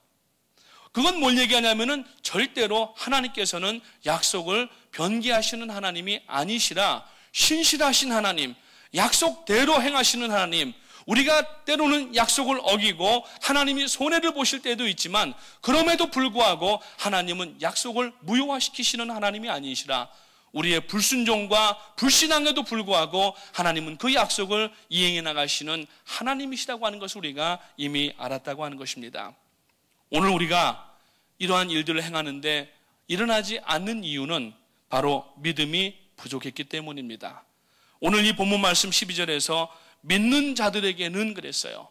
그건 뭘 얘기하냐면은 절대로 하나님께서는 약속을 변개하시는 하나님이 아니시라 신실하신 하나님, 약속대로 행하시는 하나님, 우리가 때로는 약속을 어기고 하나님이 손해를 보실 때도 있지만 그럼에도 불구하고 하나님은 약속을 무효화시키시는 하나님이 아니시라 우리의 불순종과 불신앙에도 불구하고 하나님은 그 약속을 이행해 나가시는 하나님이시라고 하는 것을 우리가 이미 알았다고 하는 것입니다. 오늘 우리가 이러한 일들을 행하는데 일어나지 않는 이유는 바로 믿음이 부족했기 때문입니다. 오늘 이 본문 말씀 12절에서 믿는 자들에게는 그랬어요.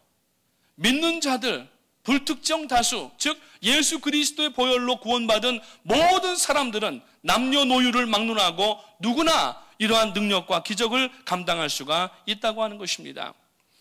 믿는 자들, 불특정 다수, 즉 예수 그리스도의 보혈로 구원받은 모든 사람들은 남녀노유를 막론하고 누구나 이러한 능력과 기적을 감당할 수가 있다고 하는 것입니다.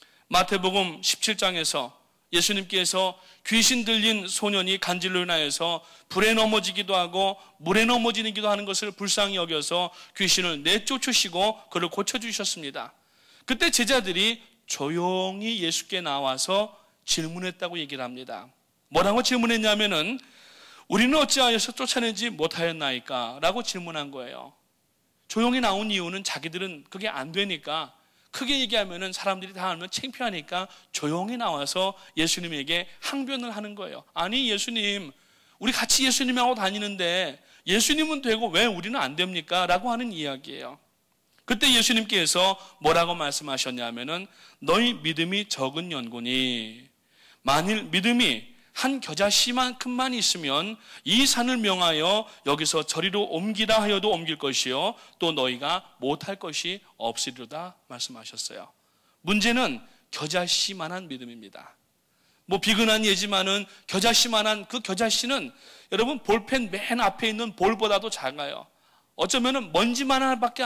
마태복음 17장에서 예수님께서 귀신 들린 소년이 간질로 인하여서 불에 넘어지기도 하고 물에 넘어지기도 하는 것을 불쌍히 여겨서 귀신을 내쫓으시고 그를 고쳐주셨습니다. 그때 제자들이 조용히 예수께 나와서 질문했다고 얘기를 합니다. 뭐라고 질문했냐면은 우리는 어찌하여서 쫓아내지 못하였나이까? 라고 질문한 거예요. 조용히 나온 이유는 자기들은 그게 안 되니까, 크게 얘기하면은 사람들이 다 알면 창피하니까 조용히 나와서 예수님에게 항변을 하는 거예요. 아니 예수님, 우리 같이 예수님하고 다니는데 예수님은 되고 왜 우리는 안 됩니까? 라고 하는 이야기예요. 그때 예수님께서 뭐라고 말씀하셨냐면은 너희 믿음이 적은 연고니, 만일 믿음이 한 겨자씨만큼만 있으면 이 산을 명하여 여기서 저리로 옮기라 하여도 옮길 것이요 또 너희가 못할 것이 없으리로다 말씀하셨어요. 문제는 겨자씨만한 믿음입니다. 뭐 비근한 예지만은 겨자씨만한, 그 겨자씨는 여러분 볼펜 맨 앞에 있는 볼보다도 작아요. 어쩌면은 먼지만 하나밖에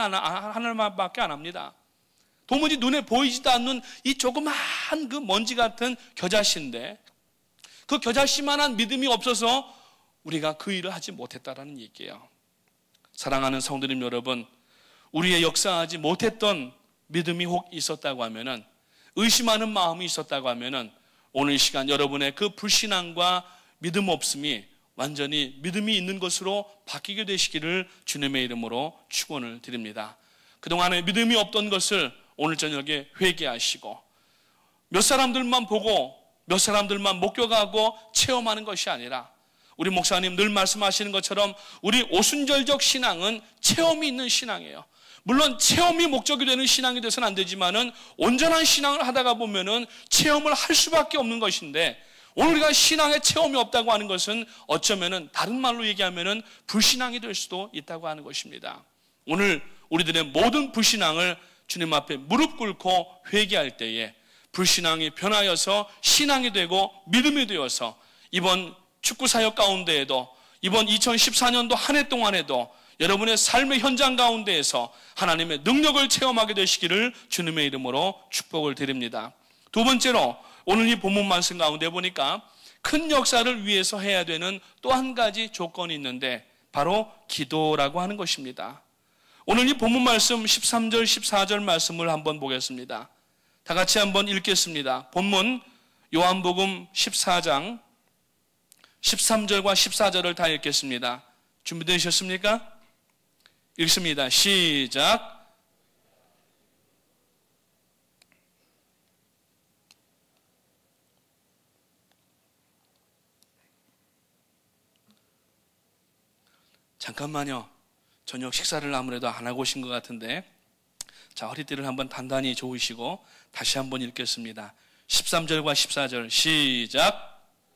안 합니다. 도무지 눈에 보이지도 않는 이 조그만 그 먼지 같은 겨자씨인데, 그 겨자씨만한 믿음이 없어서 우리가 그 일을 하지 못했다라는 얘기예요. 사랑하는 성도님 여러분, 우리의 역사하지 못했던 믿음이 혹 있었다고 하면은, 의심하는 마음이 있었다고 하면은 오늘 이 시간 여러분의 그 불신앙과 믿음 없음이 완전히 믿음이 있는 것으로 바뀌게 되시기를 주님의 이름으로 축원을 드립니다. 그동안에 믿음이 없던 것을 오늘 저녁에 회개하시고, 몇 사람들만 보고 몇 사람들만 목격하고 체험하는 것이 아니라, 우리 목사님 늘 말씀하시는 것처럼 우리 오순절적 신앙은 체험이 있는 신앙이에요. 물론 체험이 목적이 되는 신앙이 돼서는 안 되지만은 온전한 신앙을 하다가 보면은 체험을 할 수밖에 없는 것인데, 오늘 우리가 신앙에 체험이 없다고 하는 것은 어쩌면은 다른 말로 얘기하면은 불신앙이 될 수도 있다고 하는 것입니다. 오늘 우리들의 모든 불신앙을 주님 앞에 무릎 꿇고 회개할 때에 불신앙이 변하여서 신앙이 되고 믿음이 되어서 이번 축구 사역 가운데에도, 이번 2014년도 한 해 동안에도 여러분의 삶의 현장 가운데에서 하나님의 능력을 체험하게 되시기를 주님의 이름으로 축복을 드립니다. 두 번째로, 오늘 이 본문 말씀 가운데 보니까 큰 역사를 위해서 해야 되는 또 한 가지 조건이 있는데 바로 기도라고 하는 것입니다. 오늘 이 본문 말씀 13절 14절 말씀을 한번 보겠습니다. 다 같이 한번 읽겠습니다. 본문 요한복음 14장 13절과 14절을 다 읽겠습니다. 준비되셨습니까? 읽습니다. 시작. 잠깐만요. 저녁 식사를 아무래도 안 하고 오신 것 같은데, 자, 허리띠를 한번 단단히 조으시고 다시 한번 읽겠습니다. 13절과 14절 시작.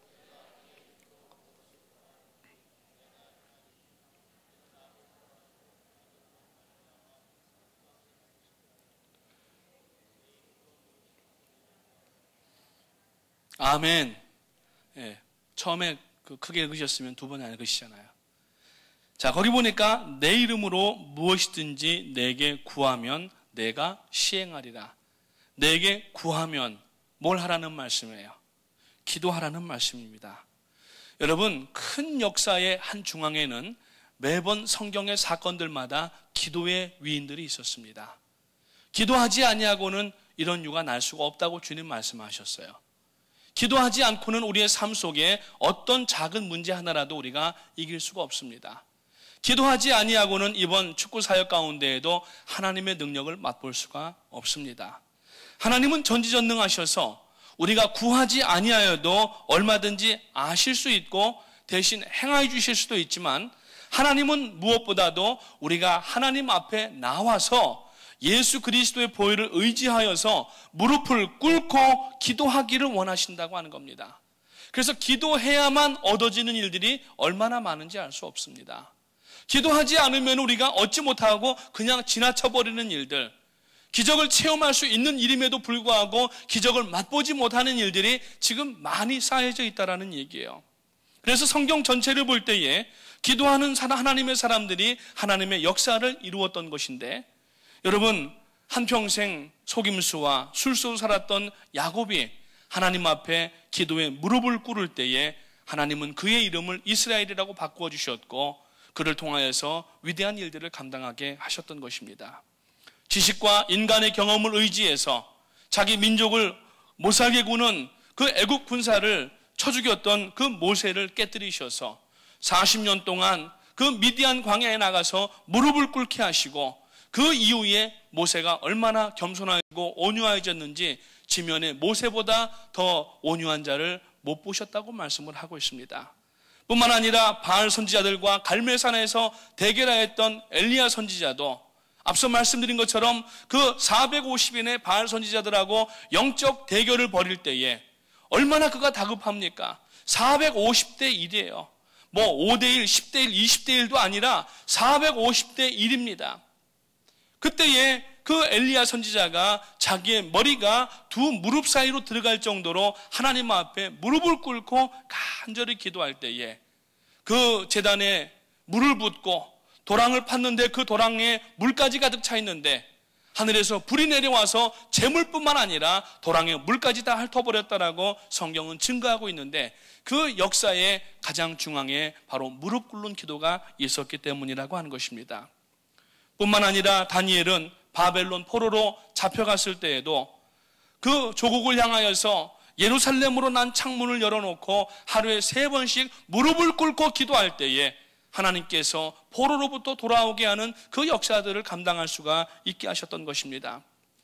아멘. 예, 처음에 크게 읽으셨으면 두 번 안 읽으시잖아요. 자, 거기 보니까 내 이름으로 무엇이든지 내게 구하면 내가 시행하리라. 내게 구하면 뭘 하라는 말씀이에요? 기도하라는 말씀입니다. 여러분, 큰 역사의 한 중앙에는 매번 성경의 사건들마다 기도의 위인들이 있었습니다. 기도하지 아니하고는 이런 유가 날 수가 없다고 주님 말씀하셨어요. 기도하지 않고는 우리의 삶 속에 어떤 작은 문제 하나라도 우리가 이길 수가 없습니다. 기도하지 아니하고는 이번 축구 사역 가운데에도 하나님의 능력을 맛볼 수가 없습니다. 하나님은 전지전능하셔서 우리가 구하지 아니하여도 얼마든지 아실 수 있고 대신 행하여 주실 수도 있지만, 하나님은 무엇보다도 우리가 하나님 앞에 나와서 예수 그리스도의 보혈을 의지하여서 무릎을 꿇고 기도하기를 원하신다고 하는 겁니다. 그래서 기도해야만 얻어지는 일들이 얼마나 많은지 알 수 없습니다. 기도하지 않으면 우리가 얻지 못하고 그냥 지나쳐버리는 일들, 기적을 체험할 수 있는 일임에도 불구하고 기적을 맛보지 못하는 일들이 지금 많이 쌓여져 있다는 얘기예요. 그래서 성경 전체를 볼 때에 기도하는 하나님의 사람들이 하나님의 역사를 이루었던 것인데, 여러분, 한평생 속임수와 술수로 살았던 야곱이 하나님 앞에 기도에 무릎을 꿇을 때에 하나님은 그의 이름을 이스라엘이라고 바꾸어 주셨고, 그를 통하여서 위대한 일들을 감당하게 하셨던 것입니다. 지식과 인간의 경험을 의지해서 자기 민족을 못살게 구는 그 애국 군사를 쳐 죽였던 그 모세를 깨뜨리셔서 40년 동안 그 미디안 광야에 나가서 무릎을 꿇게 하시고, 그 이후에 모세가 얼마나 겸손하고 온유해졌는지 지면에 모세보다 더 온유한 자를 못 보셨다고 말씀을 하고 있습니다. 뿐만 아니라 바알 선지자들과 갈멜산에서 대결하였던 엘리야 선지자도 앞서 말씀드린 것처럼 그 450인의 바알 선지자들하고 영적 대결을 벌일 때에 얼마나 그가 다급합니까? 450대 1이에요. 뭐 5대 1, 10대 1, 20대 1도 아니라 450대 1입니다. 그때에 그 엘리야 선지자가 자기의 머리가 두 무릎 사이로 들어갈 정도로 하나님 앞에 무릎을 꿇고 간절히 기도할 때에 그 제단에 물을 붓고 도랑을 팠는데 그 도랑에 물까지 가득 차 있는데 하늘에서 불이 내려와서 재물뿐만 아니라 도랑에 물까지 다 핥아버렸다라고 성경은 증거하고 있는데, 그 역사의 가장 중앙에 바로 무릎 꿇는 기도가 있었기 때문이라고 하는 것입니다. 뿐만 아니라 다니엘은 바벨론 포로로 잡혀갔을 때에도 그 조국을 향하여서 예루살렘으로 난 창문을 열어놓고 하루에 3번씩 무릎을 꿇고 기도할 때에 하나님께서 포로로부터 돌아오게 하는 그 역사들을 감당할 수가 있게 하셨던 것입니다.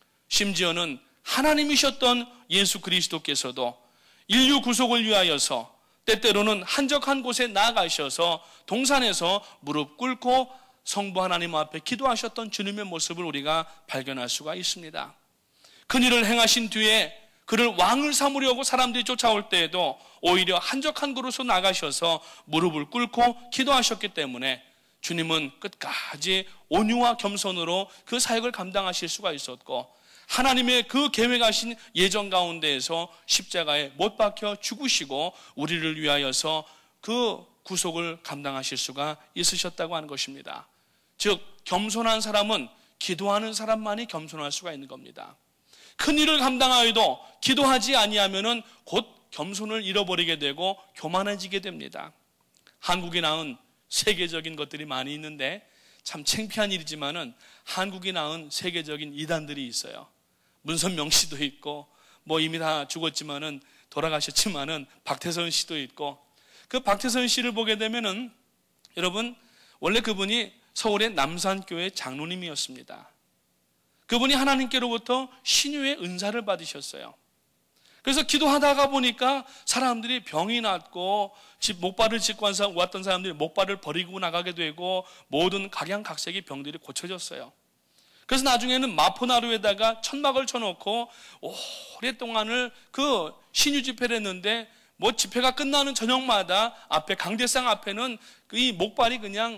심지어는 하나님이셨던 예수 그리스도께서도 인류 구속을 위하여서 때때로는 한적한 곳에 나아가셔서 동산에서 무릎 꿇고 성부 하나님 앞에 기도하셨던 주님의 모습을 우리가 발견할 수가 있습니다. 큰일을 행하신 뒤에 그를 왕을 삼으려고 사람들이 쫓아올 때에도 오히려 한적한 곳으로 나가셔서 무릎을 꿇고 기도하셨기 때문에 주님은 끝까지 온유와 겸손으로 그 사역을 감당하실 수가 있었고, 하나님의 그 계획하신 예정 가운데에서 십자가에 못 박혀 죽으시고 우리를 위하여서 그 구속을 감당하실 수가 있으셨다고 하는 것입니다. 즉 겸손한 사람은 기도하는 사람만이 겸손할 수가 있는 겁니다. 큰 일을 감당하여도 기도하지 아니하면은 곧 겸손을 잃어버리게 되고 교만해지게 됩니다. 한국이 낳은 세계적인 것들이 많이 있는데 참 창피한 일이지만은 한국이 낳은 세계적인 이단들이 있어요. 문선명 씨도 있고 뭐 이미 다 죽었지만은 돌아가셨지만은 박태선 씨도 있고, 그 박태선 씨를 보게 되면은 여러분 원래 그분이 서울의 남산교회 장로님이었습니다. 그분이 하나님께로부터 신유의 은사를 받으셨어요. 그래서 기도하다가 보니까 사람들이 병이 났고 목발을 짚고 왔던 사람들이 목발을 버리고 나가게 되고 모든 각양각색의 병들이 고쳐졌어요. 그래서 나중에는 마포나루에다가 천막을 쳐놓고 오랫동안을 그 신유 집회를 했는데, 뭐 집회가 끝나는 저녁마다 앞에 강대상 앞에는 이 목발이 그냥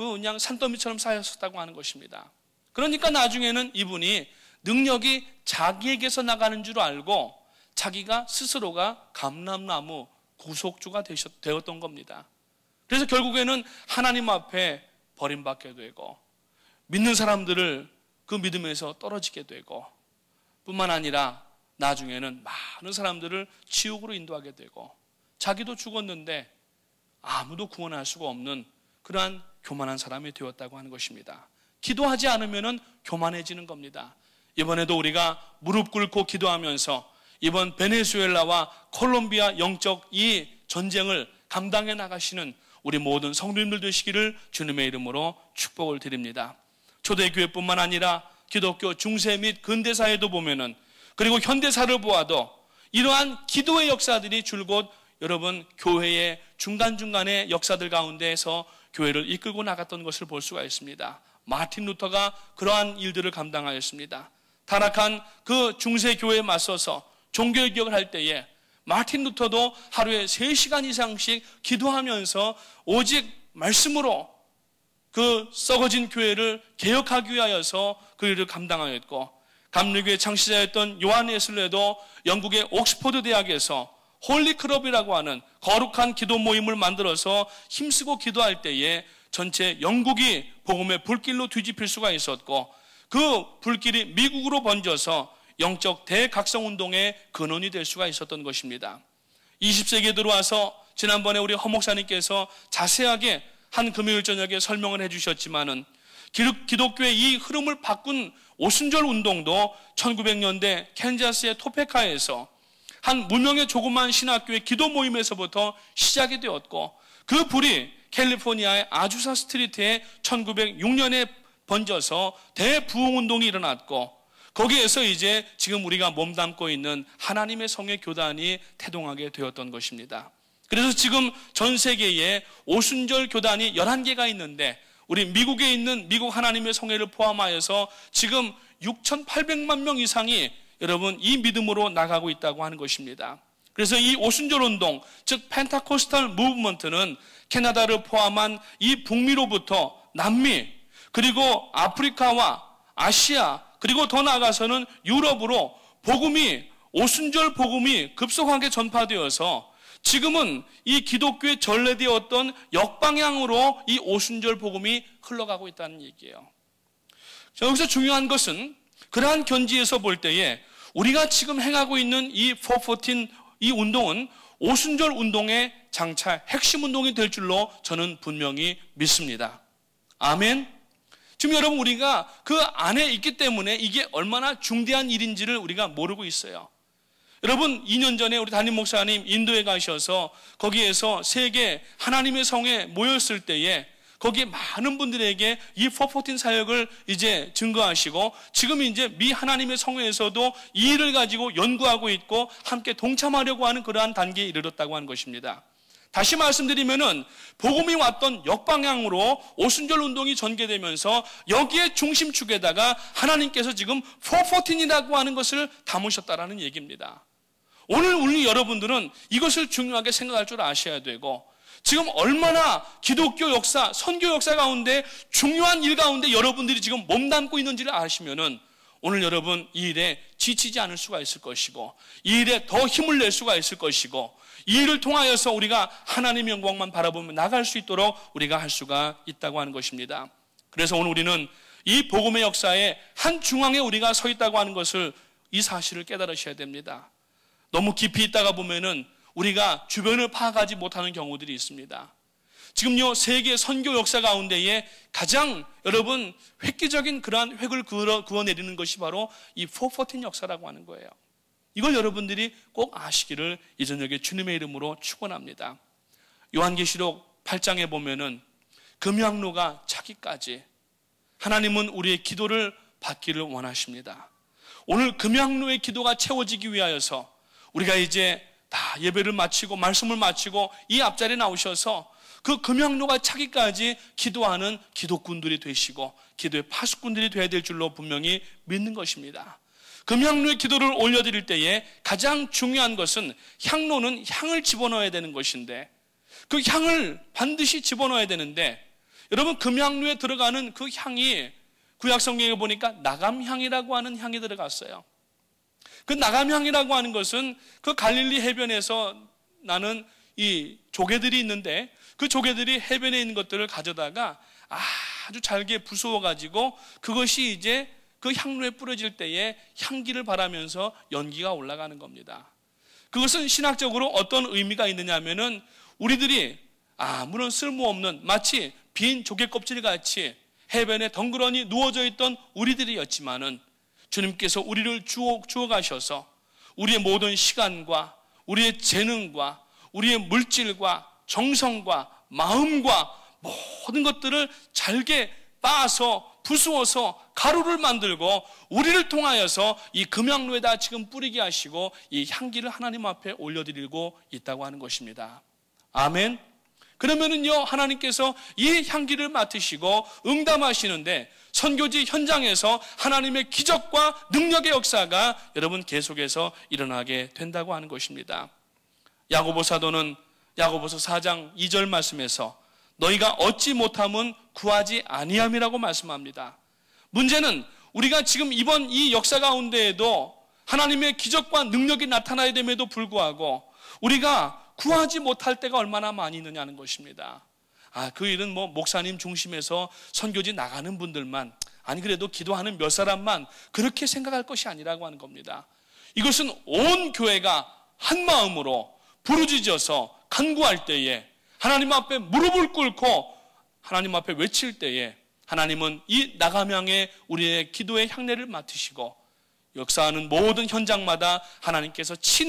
산더미처럼 쌓였었다고 하는 것입니다. 그러니까 나중에는 이분이 능력이 자기에게서 나가는 줄 알고 자기가 스스로가 감람나무 구속주가 되었던 겁니다. 그래서 결국에는 하나님 앞에 버림받게 되고 믿는 사람들을 그 믿음에서 떨어지게 되고, 뿐만 아니라 나중에는 많은 사람들을 지옥으로 인도하게 되고 자기도 죽었는데 아무도 구원할 수가 없는 그러한 교만한 사람이 되었다고 하는 것입니다. 기도하지 않으면 교만해지는 겁니다. 이번에도 우리가 무릎 꿇고 기도하면서 이번 베네수엘라와 콜롬비아 영적 이 전쟁을 감당해 나가시는 우리 모든 성도님들 되시기를 주님의 이름으로 축복을 드립니다. 초대교회뿐만 아니라 기독교 중세 및 근대사에도 보면은, 그리고 현대사를 보아도 이러한 기도의 역사들이 줄곧 여러분 교회의 중간중간의 역사들 가운데에서 교회를 이끌고 나갔던 것을 볼 수가 있습니다. 마틴 루터가 그러한 일들을 감당하였습니다. 타락한 그 중세 교회에 맞서서 종교개혁을 할 때에 마틴 루터도 하루에 3시간 이상씩 기도하면서 오직 말씀으로 그 썩어진 교회를 개혁하기 위하여서 그 일을 감당하였고, 감리교의 창시자였던 요한 웨슬레도 영국의 옥스퍼드 대학에서 홀리클럽이라고 하는 거룩한 기도 모임을 만들어서 힘쓰고 기도할 때에 전체 영국이 복음의 불길로 뒤집힐 수가 있었고, 그 불길이 미국으로 번져서 영적 대각성운동의 근원이 될 수가 있었던 것입니다. 20세기에 들어와서 지난번에 우리 허 목사님께서 자세하게 한 금요일 저녁에 설명을 해주셨지만은 기독교의 이 흐름을 바꾼 오순절 운동도 1900년대 캔자스의 토페카에서 한 무명의 조그만 신학교의 기도 모임에서부터 시작이 되었고, 그 불이 캘리포니아의 아주사 스트리트에 1906년에 번져서 대부흥운동이 일어났고, 거기에서 이제 지금 우리가 몸담고 있는 하나님의 성의 교단이 태동하게 되었던 것입니다. 그래서 지금 전 세계에 오순절 교단이 11개가 있는데, 우리 미국에 있는 미국 하나님의 성회를 포함하여서 지금 6,800만 명 이상이 여러분 이 믿음으로 나가고 있다고 하는 것입니다. 그래서 이 오순절 운동, 즉 펜타코스탈 무브먼트는 캐나다를 포함한 이 북미로부터 남미, 그리고 아프리카와 아시아, 그리고 더 나아가서는 유럽으로 오순절 복음이 급속하게 전파되어서 지금은 이 기독교에 전래되었던 역방향으로 이 오순절 복음이 흘러가고 있다는 얘기예요. 여기서 중요한 것은 그러한 견지에서 볼 때에 우리가 지금 행하고 있는 이 414 이 운동은 오순절 운동의 장차 핵심 운동이 될 줄로 저는 분명히 믿습니다. 아멘. 지금 여러분 우리가 그 안에 있기 때문에 이게 얼마나 중대한 일인지를 우리가 모르고 있어요. 여러분 2년 전에 우리 담임 목사님 인도에 가셔서 거기에서 세계 하나님의 성에 모였을 때에 거기에 많은 분들에게 이 414 사역을 이제 증거하시고 지금 이제 미 하나님의 성회에서도 이 일을 가지고 연구하고 있고 함께 동참하려고 하는 그러한 단계에 이르렀다고 하는 것입니다. 다시 말씀드리면은 복음이 왔던 역방향으로 오순절 운동이 전개되면서 여기에 중심축에다가 하나님께서 지금 414이라고 하는 것을 담으셨다라는 얘기입니다. 오늘 우리 여러분들은 이것을 중요하게 생각할 줄 아셔야 되고 지금 얼마나 기독교 역사, 선교 역사 가운데 중요한 일 가운데 여러분들이 지금 몸담고 있는지를 아시면은 오늘 여러분 이 일에 지치지 않을 수가 있을 것이고 이 일에 더 힘을 낼 수가 있을 것이고 이 일을 통하여서 우리가 하나님의 영광만 바라보며 나갈 수 있도록 우리가 할 수가 있다고 하는 것입니다. 그래서 오늘 우리는 이 복음의 역사의 한 중앙에 우리가 서 있다고 하는 것을 이 사실을 깨달으셔야 됩니다. 너무 깊이 있다가 보면은 우리가 주변을 파악하지 못하는 경우들이 있습니다. 지금요 세계 선교 역사 가운데에 가장 여러분 획기적인 그러한 획을 그어내리는 것이 바로 이 414 역사라고 하는 거예요. 이걸 여러분들이 꼭 아시기를 이 저녁에 주님의 이름으로 축원합니다. 요한계시록 8장에 보면은 금요학로가 차기까지 하나님은 우리의 기도를 받기를 원하십니다. 오늘 금요학로의 기도가 채워지기 위하여서 우리가 이제 다 예배를 마치고 말씀을 마치고 이 앞자리에 나오셔서 그 금요학로가 차기까지 기도하는 기도꾼들이 되시고 기도의 파수꾼들이 되어야 될 줄로 분명히 믿는 것입니다. 금요학로의 기도를 올려드릴 때에 가장 중요한 것은 향로는 향을 집어넣어야 되는 것인데 그 향을 반드시 집어넣어야 되는데 여러분 금요학로에 들어가는 그 향이 구약성경에 보니까 나감향이라고 하는 향이 들어갔어요. 그 나감향이라고 하는 것은 그 갈릴리 해변에서 나는 이 조개들이 있는데 그 조개들이 해변에 있는 것들을 가져다가 아주 잘게 부수어가지고 그것이 이제 그 향로에 뿌려질 때에 향기를 바라면서 연기가 올라가는 겁니다. 그것은 신학적으로 어떤 의미가 있느냐 하면은 우리들이 아무런 쓸모없는 마치 빈 조개 껍질 같이 해변에 덩그러니 누워져 있던 우리들이었지만은 주님께서 우리를 주어 가셔서 우리의 모든 시간과 우리의 재능과 우리의 물질과 정성과 마음과 모든 것들을 잘게 빻아서 부수어서 가루를 만들고 우리를 통하여서 이 금향로에다 지금 뿌리게 하시고 이 향기를 하나님 앞에 올려드리고 있다고 하는 것입니다. 아멘. 그러면은요 하나님께서 이 향기를 맡으시고 응답하시는데 선교지 현장에서 하나님의 기적과 능력의 역사가 여러분 계속해서 일어나게 된다고 하는 것입니다. 야고보 사도는 야고보서 4장 2절 말씀에서 너희가 얻지 못함은 구하지 아니함이라고 말씀합니다. 문제는 우리가 지금 이번 이 역사 가운데에도 하나님의 기적과 능력이 나타나야 됨에도 불구하고 우리가 구하지 못할 때가 얼마나 많이 있느냐는 것입니다. 그 일은 목사님 중심에서 선교지 나가는 분들만 아니 그래도 기도하는 몇 사람만 그렇게 생각할 것이 아니라고 하는 겁니다. 이것은 온 교회가 한 마음으로 부르짖어서 간구할 때에 하나님 앞에 무릎을 꿇고 하나님 앞에 외칠 때에 하나님은 이 나감향에 우리의 기도의 향내를 맡으시고 역사하는 모든 현장마다 하나님께서 친히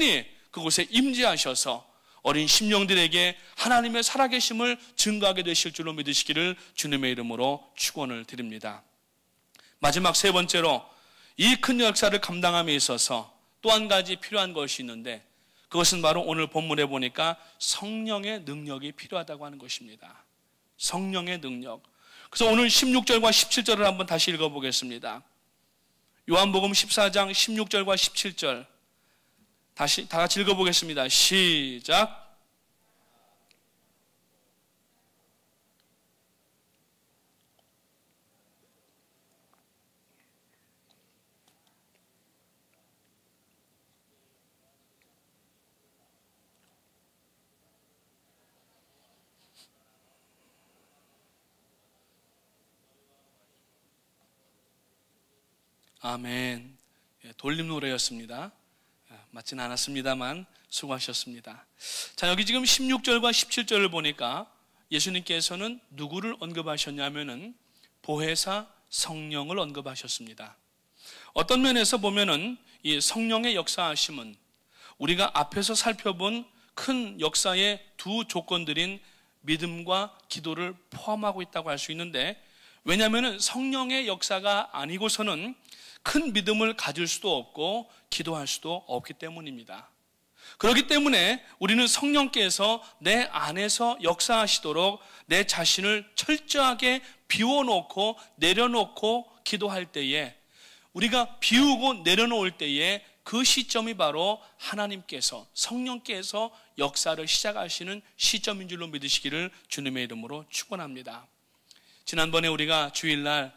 그곳에 임재하셔서 어린 심령들에게 하나님의 살아계심을 증거하게 되실 줄로 믿으시기를 주님의 이름으로 축원을 드립니다. 마지막 세 번째로 이 큰 역사를 감당함에 있어서 또 한 가지 필요한 것이 있는데, 그것은 바로 오늘 본문에 보니까 성령의 능력이 필요하다고 하는 것입니다. 성령의 능력. 그래서 오늘 16절과 17절을 한번 다시 읽어보겠습니다. 요한복음 14장 16절과 17절 다시 다 같이 읽어보겠습니다. 시작. 아멘. 돌림 노래였습니다. 맞지는 않았습니다만 수고하셨습니다. 자, 여기 지금 16절과 17절을 보니까 예수님께서는 누구를 언급하셨냐면은 보혜사 성령을 언급하셨습니다. 어떤 면에서 보면은 이 성령의 역사하심은 우리가 앞에서 살펴본 큰 역사의 두 조건들인 믿음과 기도를 포함하고 있다고 할 수 있는데, 왜냐하면은 성령의 역사가 아니고서는 큰 믿음을 가질 수도 없고 기도할 수도 없기 때문입니다. 그렇기 때문에 우리는 성령께서 내 안에서 역사하시도록 내 자신을 철저하게 비워놓고 내려놓고 기도할 때에, 우리가 비우고 내려놓을 때에 그 시점이 바로 하나님께서, 성령께서 역사를 시작하시는 시점인 줄로 믿으시기를 주님의 이름으로 축원합니다. 지난번에 우리가 주일날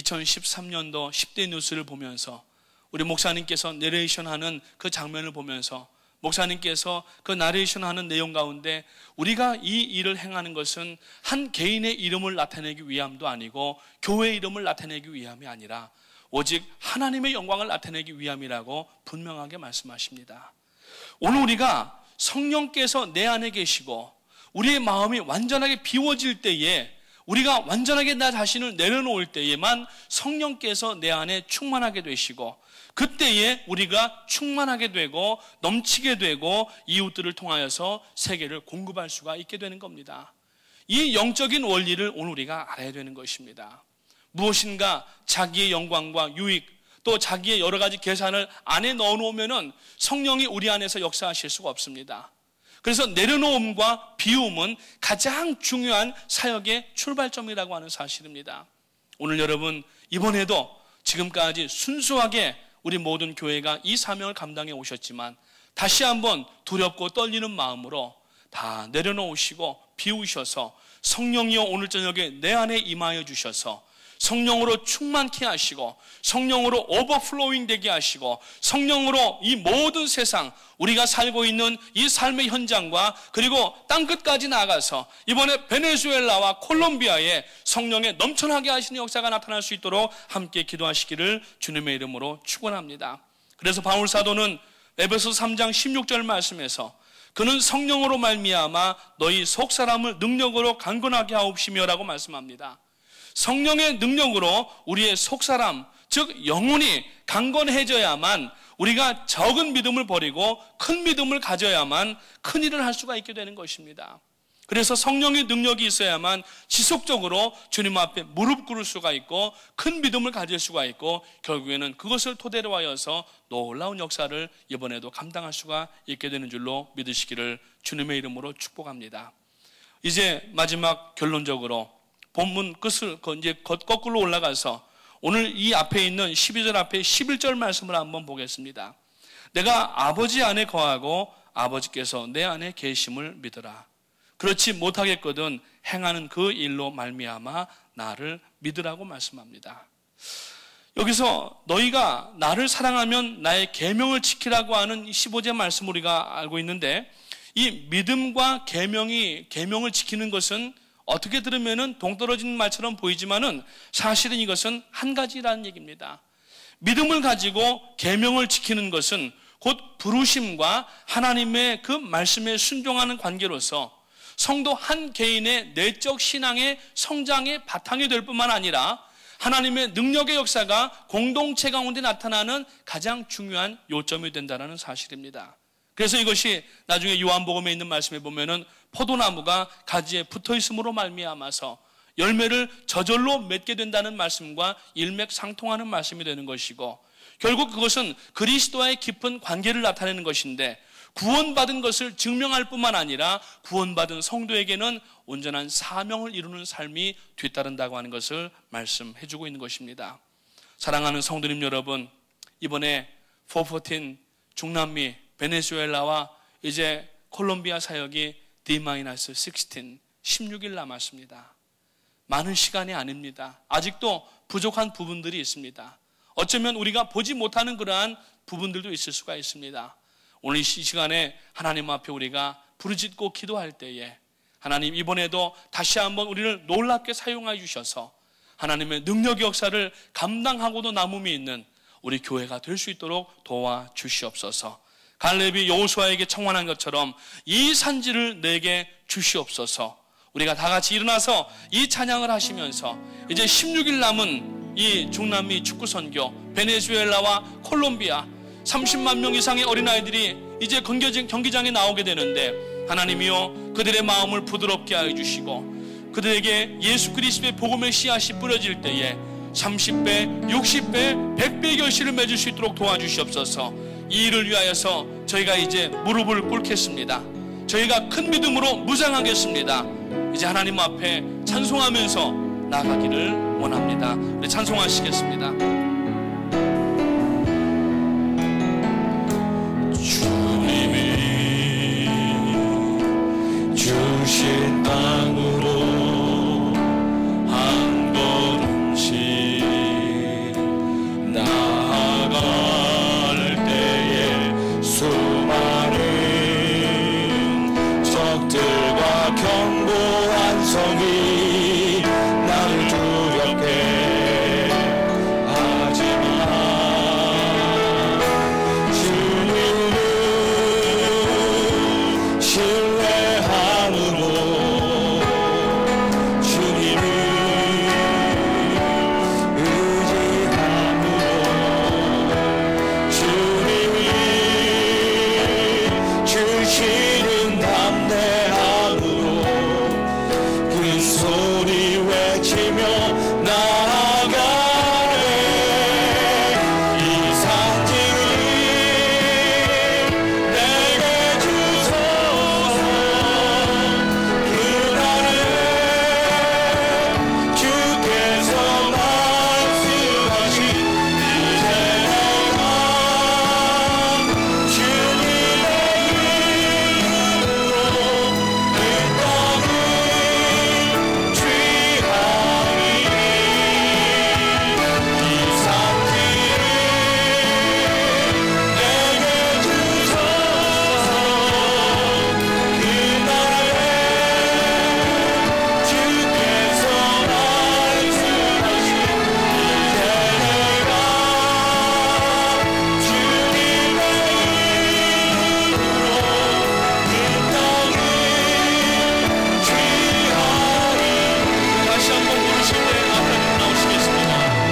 2013년도 10대 뉴스를 보면서 우리 목사님께서 내레이션하는 그 장면을 보면서 목사님께서 그 나레이션하는 내용 가운데 우리가 이 일을 행하는 것은 한 개인의 이름을 나타내기 위함도 아니고 교회의 이름을 나타내기 위함이 아니라 오직 하나님의 영광을 나타내기 위함이라고 분명하게 말씀하십니다. 오늘 우리가 성령께서 내 안에 계시고 우리의 마음이 완전하게 비워질 때에, 우리가 완전하게 나 자신을 내려놓을 때에만 성령께서 내 안에 충만하게 되시고, 그때에 우리가 충만하게 되고 넘치게 되고 이웃들을 통하여서 세계를 공급할 수가 있게 되는 겁니다. 이 영적인 원리를 오늘 우리가 알아야 되는 것입니다. 무엇인가 자기의 영광과 유익, 또 자기의 여러 가지 계산을 안에 넣어놓으면 성령이 우리 안에서 역사하실 수가 없습니다. 그래서 내려놓음과 비움은 가장 중요한 사역의 출발점이라고 하는 사실입니다. 오늘 여러분, 이번에도 지금까지 순수하게 우리 모든 교회가 이 사명을 감당해 오셨지만 다시 한번 두렵고 떨리는 마음으로 다 내려놓으시고 비우셔서 성령이여 오늘 저녁에 내 안에 임하여 주셔서 성령으로 충만케 하시고 성령으로 오버플로잉 되게 하시고 성령으로 이 모든 세상, 우리가 살고 있는 이 삶의 현장과 그리고 땅끝까지 나아가서 이번에 베네수엘라와 콜롬비아에 성령의 넘쳐나게 하시는 역사가 나타날 수 있도록 함께 기도하시기를 주님의 이름으로 축원합니다. 그래서 바울 사도는 에베소 3장 16절 말씀에서 그는 성령으로 말미암아 너희 속사람을 능력으로 강건하게 하옵시며라고 말씀합니다. 성령의 능력으로 우리의 속사람, 즉 영혼이 강건해져야만 우리가 적은 믿음을 버리고 큰 믿음을 가져야만 큰 일을 할 수가 있게 되는 것입니다. 그래서 성령의 능력이 있어야만 지속적으로 주님 앞에 무릎 꿇을 수가 있고 큰 믿음을 가질 수가 있고 결국에는 그것을 토대로 하여서 놀라운 역사를 이번에도 감당할 수가 있게 되는 줄로 믿으시기를 주님의 이름으로 축복합니다. 이제 마지막 결론적으로 본문 끝을 이제 거꾸로 올라가서 오늘 이 앞에 있는 12절 앞에 11절 말씀을 한번 보겠습니다. 내가 아버지 안에 거하고 아버지께서 내 안에 계심을 믿으라. 그렇지 못하겠거든 행하는 그 일로 말미암아 나를 믿으라고 말씀합니다. 여기서 너희가 나를 사랑하면 나의 계명을 지키라고 하는 15절 말씀 우리가 알고 있는데, 이 믿음과 계명을 지키는 것은 어떻게 들으면 동떨어진 말처럼 보이지만은 사실은 이것은 한 가지라는 얘기입니다. 믿음을 가지고 계명을 지키는 것은 곧 부르심과 하나님의 그 말씀에 순종하는 관계로서 성도 한 개인의 내적 신앙의 성장의 바탕이 될 뿐만 아니라 하나님의 능력의 역사가 공동체 가운데 나타나는 가장 중요한 요점이 된다는 사실입니다. 그래서 이것이 나중에 요한복음에 있는 말씀에 보면은 포도나무가 가지에 붙어 있음으로 말미암아서 열매를 저절로 맺게 된다는 말씀과 일맥상통하는 말씀이 되는 것이고, 결국 그것은 그리스도와의 깊은 관계를 나타내는 것인데, 구원받은 것을 증명할 뿐만 아니라 구원받은 성도에게는 온전한 사명을 이루는 삶이 뒤따른다고 하는 것을 말씀해 주고 있는 것입니다. 사랑하는 성도님 여러분, 이번에 414 중남미 베네수엘라와 이제 콜롬비아 사역이 D-16 16일 남았습니다. 많은 시간이 아닙니다. 아직도 부족한 부분들이 있습니다. 어쩌면 우리가 보지 못하는 그러한 부분들도 있을 수가 있습니다. 오늘 이 시간에 하나님 앞에 우리가 부르짖고 기도할 때에 하나님 이번에도 다시 한번 우리를 놀랍게 사용하여 주셔서 하나님의 능력의 역사를 감당하고도 남음이 있는 우리 교회가 될 수 있도록 도와주시옵소서. 갈렙이 여호수아에게 청원한 것처럼 이 산지를 내게 주시옵소서. 우리가 다 같이 일어나서 이 찬양을 하시면서 이제 16일 남은 이 중남미 축구 선교, 베네수엘라와 콜롬비아 30만 명 이상의 어린아이들이 이제 경기장에 나오게 되는데, 하나님이여 그들의 마음을 부드럽게 하여 주시고 그들에게 예수 그리스도의 복음의 씨앗이 뿌려질 때에 30배, 60배, 100배의 결실을 맺을 수 있도록 도와주시옵소서. 이 일을 위하여서 저희가 이제 무릎을 꿇겠습니다. 저희가 큰 믿음으로 무장하겠습니다. 이제 하나님 앞에 찬송하면서 나가기를 원합니다. 우리 찬송하시겠습니다. 주님이 주신 땅으로 한 걸음씩 나아갈 때에 수많은 적들과 견고한 성이 나를 두렵게 하지만 주님을 신뢰함으로 주님을 의지함으로 주님이 주시는 담대함으로 그 소리 외치며 나아가네. 이 산지를 내게 주소서. 그날에 주께서 말씀하신 이제 내가 주님의 이름으로 이 땅을 취하리니 이 산지를 내게 주소서. 그날에 주께서 말씀하신 이제 내가 주님의 이름으로 이 땅을 취하리니. 다시 한번 부르실 때 앞에 나오시겠습니다.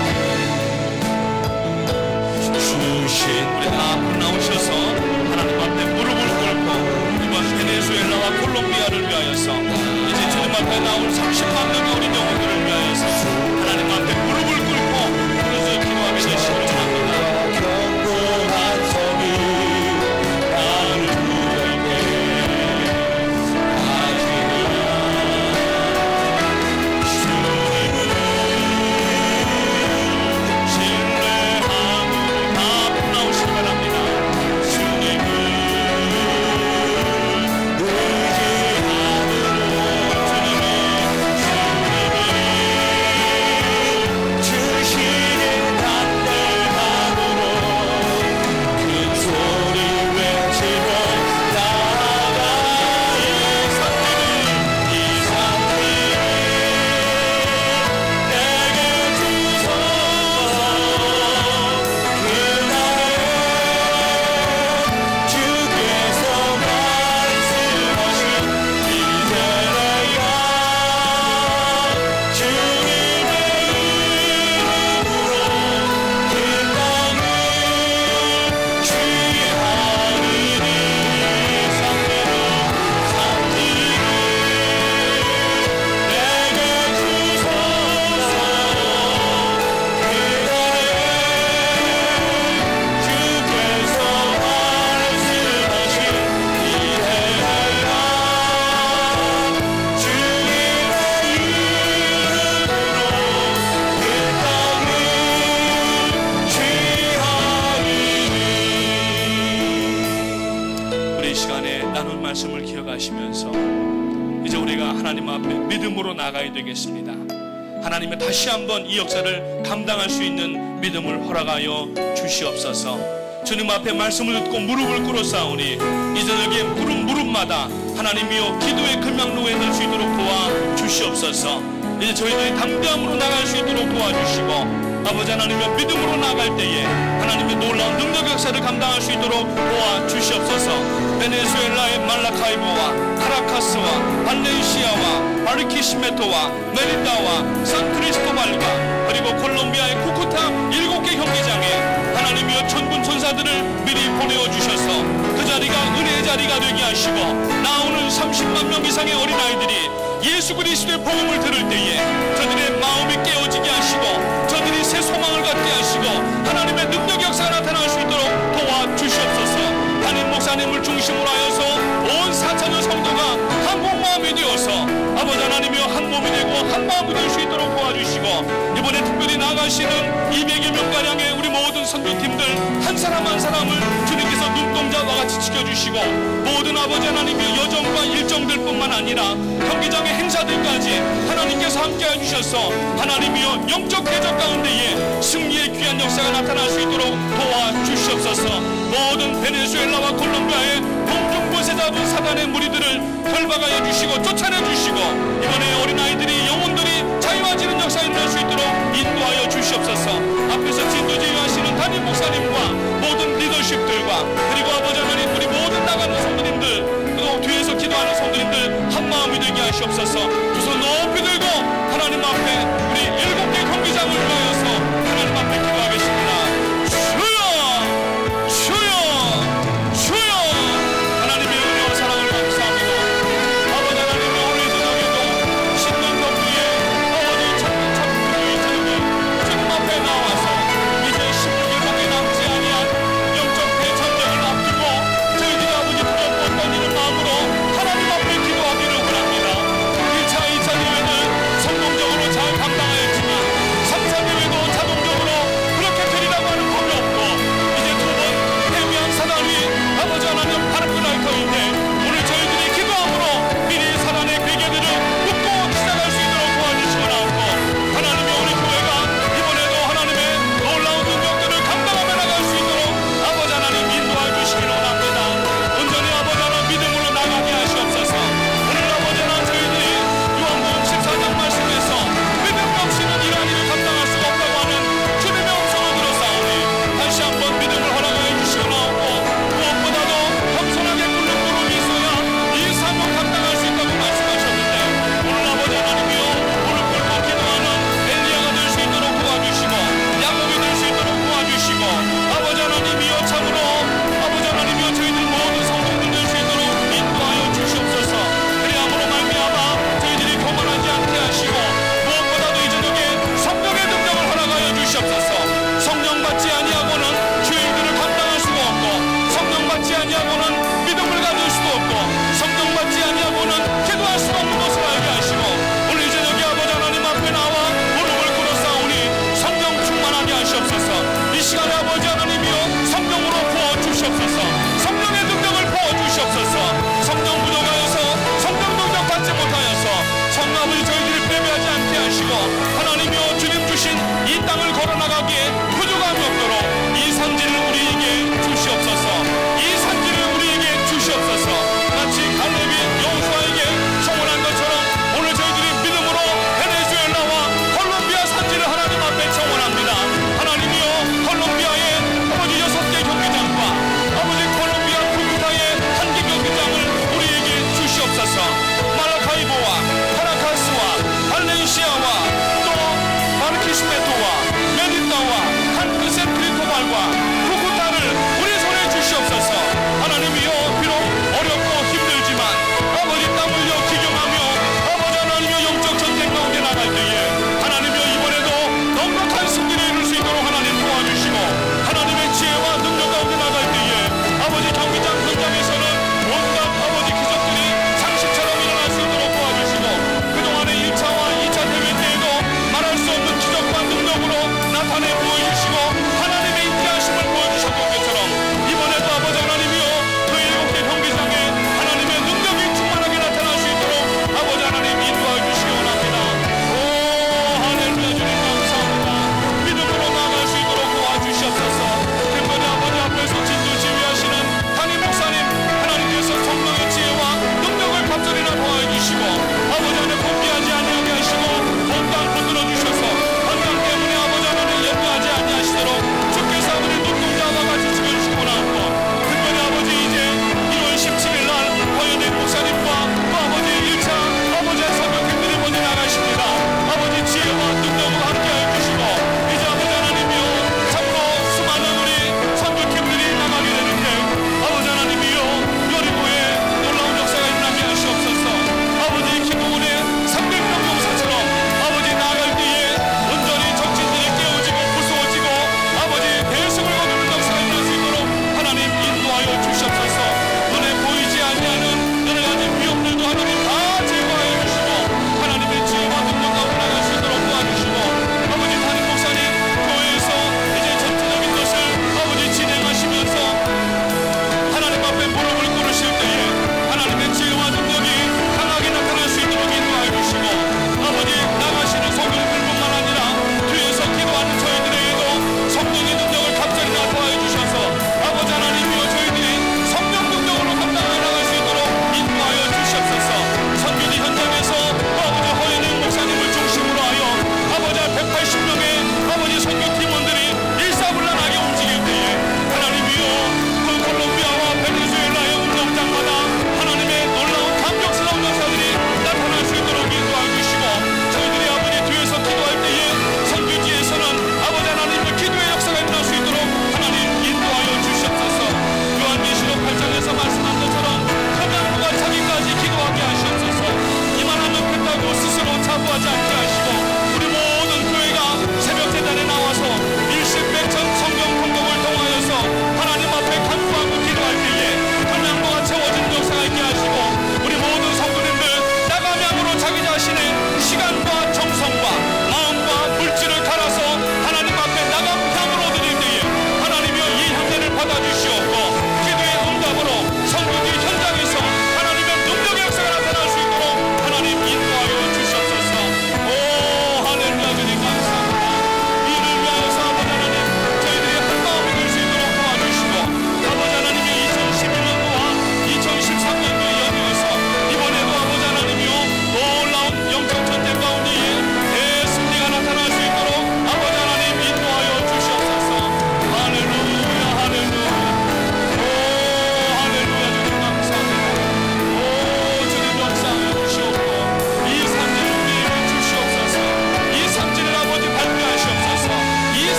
주신 우리 다 앞으로 나오셔서 하나님 앞에 무릎을 꿇고 이번 베네수엘라와 콜롬비아를 위하여서 이제 주님 앞에 나올 30만 명의 어린 영혼들을 위하여서 하나님 앞에 무릎을 꿇고 부르짖어 기도하게 되시기를 원합니다. 견고한 성이 나를 두렵게 하지만 주님을 신뢰함으로 다 앞으로 나오시기 바랍니다. 주님을 의지함으로 주님을 하시면서 이제 우리가 하나님 앞에 믿음으로 나가야 되겠습니다. 하나님의 다시 한번 이 역사를 감당할 수 있는 믿음을 허락하여 주시옵소서. 주님 앞에 말씀을 듣고 무릎을 꿇어 싸우니 이제 저녁에 무릎마다 하나님이여 기도의 금양로에 넣을 수 있도록 도와주시옵소서. 이제 저희들이 담대함으로 나갈 수 있도록 도와주시고 아버지 하나님의 믿음으로 나갈 때에 하나님의 놀라운 능력 역사를 감당할 수 있도록 도와주시옵소서. 베네수엘라의 말라카이보와 카라카스와 발렌시아와 바르키시메토와 메리다와 산크리스토발과 그리고 콜롬비아의 쿠쿠타 7개 경기장에 하나님이여 천군 천사들을 미리 보내어 주셔서 그 자리가 은혜의 자리가 되게 하시고 나오는 30만 명 이상의 어린아이들이 예수 그리스도의 복음을 들을 때에 저들의 마음이 깨어지게 하시고 저들이 새 소망을 갖게 하시고 하나님의 능력 역사가 나타날 수 있도록 도와주시옵소서. 담임 목사님을 중심으로 하여서 온 4천여 성도가 한 공마음이 되어서 아버지 하나님이여 한 몸이 되고 한 마음이 될 수 있도록 도와주시고 이번에 특별히 나가시는 200여 명가량의 우리 모든 선교팀들 한 사람 한 사람을 주님께서 눈동자와 같이 지켜주시고 모든 아버지 하나님의 여정과 일정들 뿐만 아니라 경기장의 행사들까지 하나님께서 함께 해주셔서 하나님이여 영적 대적 가운데에 승리의 귀한 역사가 나타날 수 있도록 도와주시옵소서. 모든 베네수엘라와 콜롬비아의 공중곳에 잡은 사단의 무리들을 결박하여 주시고 쫓아내 주시고 이번에 어린아이들이 영혼들이 자유화지는 역사에 일어날 수 있도록 인도하여 주시옵소서. 앞에서 진도제의하시는 담임 목사님과 모든 리더십들과 그리고 아버지 하나님 우리 모든 나가는 성도님들 그리고 뒤에서 기도하는 성도님들 한마음이 되게 하시옵소서. 두 손 높이 들고 하나님 앞에 우리 7개 경기장을 위하여서 하나님 앞에 기도하겠습니다. 주여 주여 주여 하나님의 은혜와 사랑을 감사합니다. 아버지 하나님의 오늘 저녁에도 신년 덕후에 아버지 참이 주님 앞에 나와서 이제 16일 밖에 남지 아니한 영적 대전쟁을 앞두고 저희들이 아버지 두렵고 떨리는 마음으로 하나님 앞에 기도하기를 원합니다. 1차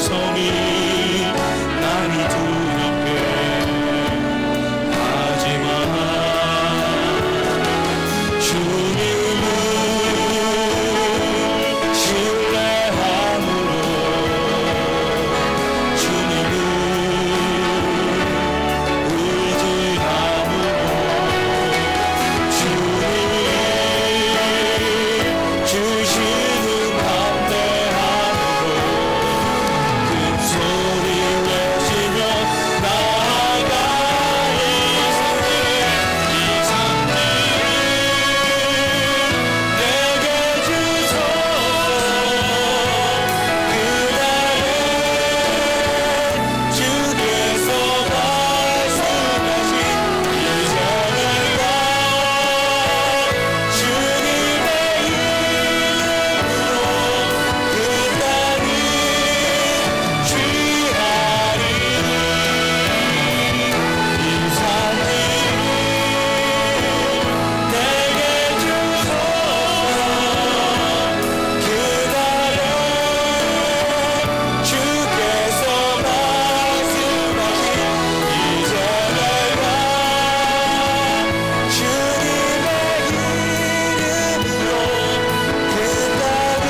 백성이 나를 두렵게 하지마. 주님을 신뢰함으로 주님을 의지함으로 주님이 주시는 담대함으로 큰 소리 외치며 나아가리. 이 산들 내게 주소서. 그날에 주께서 말씀하신 이제 내가 주님의 이름으로 그 땅을 취하리니. 이 산을 내게 주소서. 그날에 주께서 말씀하신 이제 내가 주님의 이름으로 그 땅을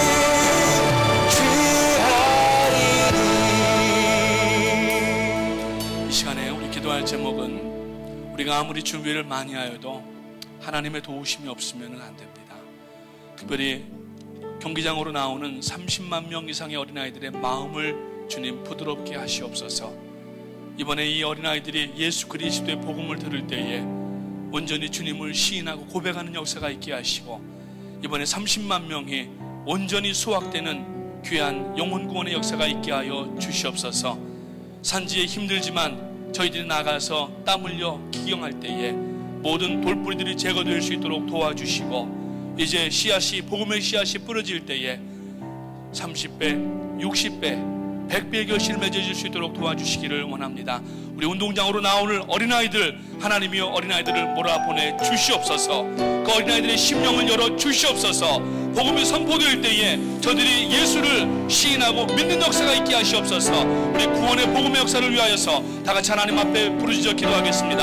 취하리니. 이 시간에 우리 기도할 제목은 우리가 아무리 준비를 많이 하여도 하나님의 도우심이 없으면 안 됩니다. 특별히 경기장으로 나오는 30만 명 이상의 어린아이들의 마음을 주님 부드럽게 하시옵소서. 이번에 이 어린아이들이 예수 그리스도의 복음을 들을 때에 온전히 주님을 시인하고 고백하는 역사가 있게 하시고, 이번에 30만 명이 온전히 수확되는 귀한 영혼구원의 역사가 있게 하여 주시옵소서. 산지에 힘들지만 저희들이 나가서 땀 흘려 기경할 때에 모든 돌뿌리들이 제거될 수 있도록 도와주시고, 이제 씨앗이, 복음의 씨앗이 뿌려질 때에 30배, 60배, 100배의 결실을 맺어질 수 있도록 도와주시기를 원합니다. 우리 운동장으로 나오는 어린아이들, 하나님이여 어린아이들을 몰아보내 주시옵소서. 그 어린아이들의 심령을 열어 주시옵소서. 복음이 선포될 때에 저들이 예수를 시인하고 믿는 역사가 있게 하시옵소서. 우리 구원의 복음의 역사를 위하여서 다 같이 하나님 앞에 부르짖어 기도하겠습니다.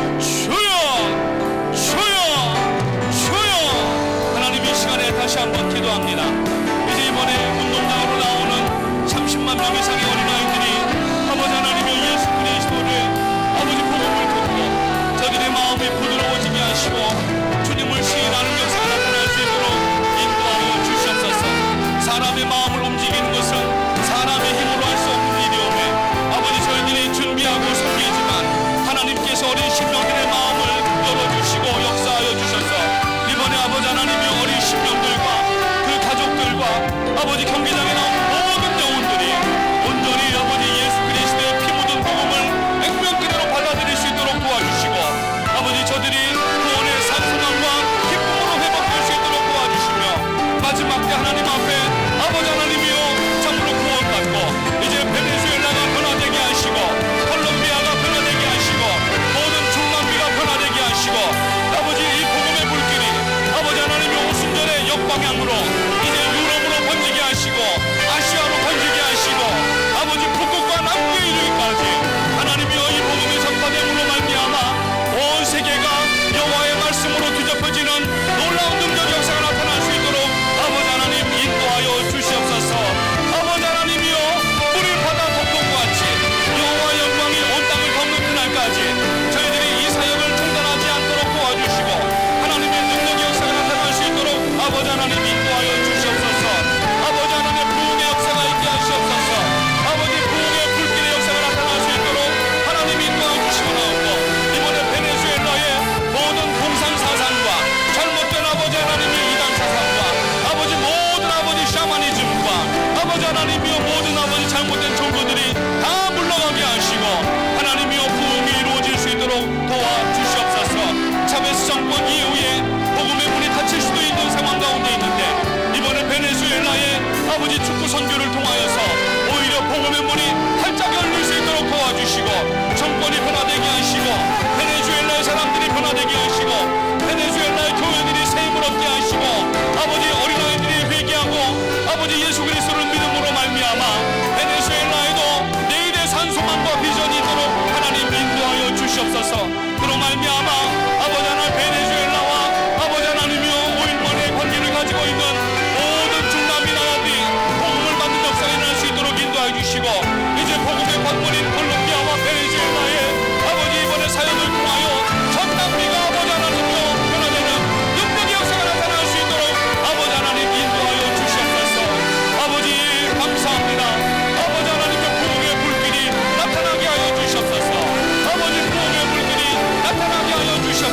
주여, 주여, 주여. 하나님 이 시간에 다시 한번 기도합니다. 이제 이번에 운동장으로 나오는 30만 명 이상의 어린아이들이 아버지 하나님의 예수 그리스도를 아버지 복음을 듣고 저들의 마음이 부드러워지게 하시고 주님을 시인하는 역사가 나타날 수 있도록 인도하여 주시옵소서. 사람의 마음을 움직이는 것은 사람의 힘으로 할 수 없는 일이오매 아버지 저희들이 준비하고 섬기지만 하나님께서 어린 심령들의 마음을 열어주시고 역사하여 주셔서 이번에 아버지 하나님의 어린 심령들과 그 가족들과 아버지 경기장에 나온 모든 영혼들이 온전히 아버지 예수 그리스도의 피 묻은 복음을 액면 그대로 받아들일 수 있도록 도와주시고 아버지 저들이 구원의 산소망과 기쁨으로 회복될 수 있도록 도와주시며 마지막 때 하나님 앞에 아버지 하나님이여 참으로 구원받고 이제 베네수엘라가 변화되게 하시고 콜롬비아가 변화되게 하시고 모든 중남미가 변화되게 하시고 아버지 이 복음의 불길이 아버지 하나님의 오순절의 역방향으로 이제 유럽으로 번지게 하시고 아시아로 번지게 하시고 아버지 북극과 남극에 이르기까지 하나님이여 이 복음의 전파됨으로 말미암아 온 세계가 여호와의 말씀으로 뒤덮여지는 놀라운 능력 역사가 나타날 수 있도록 아버지 하나님 인도하여 주시옵소서. 아버지 하나님이여 뿌리 바다 덮음과 같이 여호와 영광이 온 땅을 덮는 그날까지 저희들이 이 사역을 중단하지 않도록 도와주시고 하나님의 능력 역사가 나타날 수 있도록 아버지 하나님 인도하여 주셔서 그로 말미암아 아버지 하나님 베네수엘라와 아버지 하나님이여 5일만의 관계를 가지고 있는 모든 중남미 나라들이 복음을 받는 역사가 일어날 수 있도록 인도해 주시고 이제 복음의 관문인 콜롬비아와 베네수엘라의 아버지 이번에 사역을 통하여 전 남미가 아버지 하나님이여 변화되는 능력의 역사가 나타날 수 있도록 아버지 하나님 인도하여 주시옵소서. 아버지 감사합니다. 아버지 하나님께 부흥의 불길이 나타나게 하여 주시옵소서. 아버지 부흥의 불길이 나타나게 하여 주시옵소서.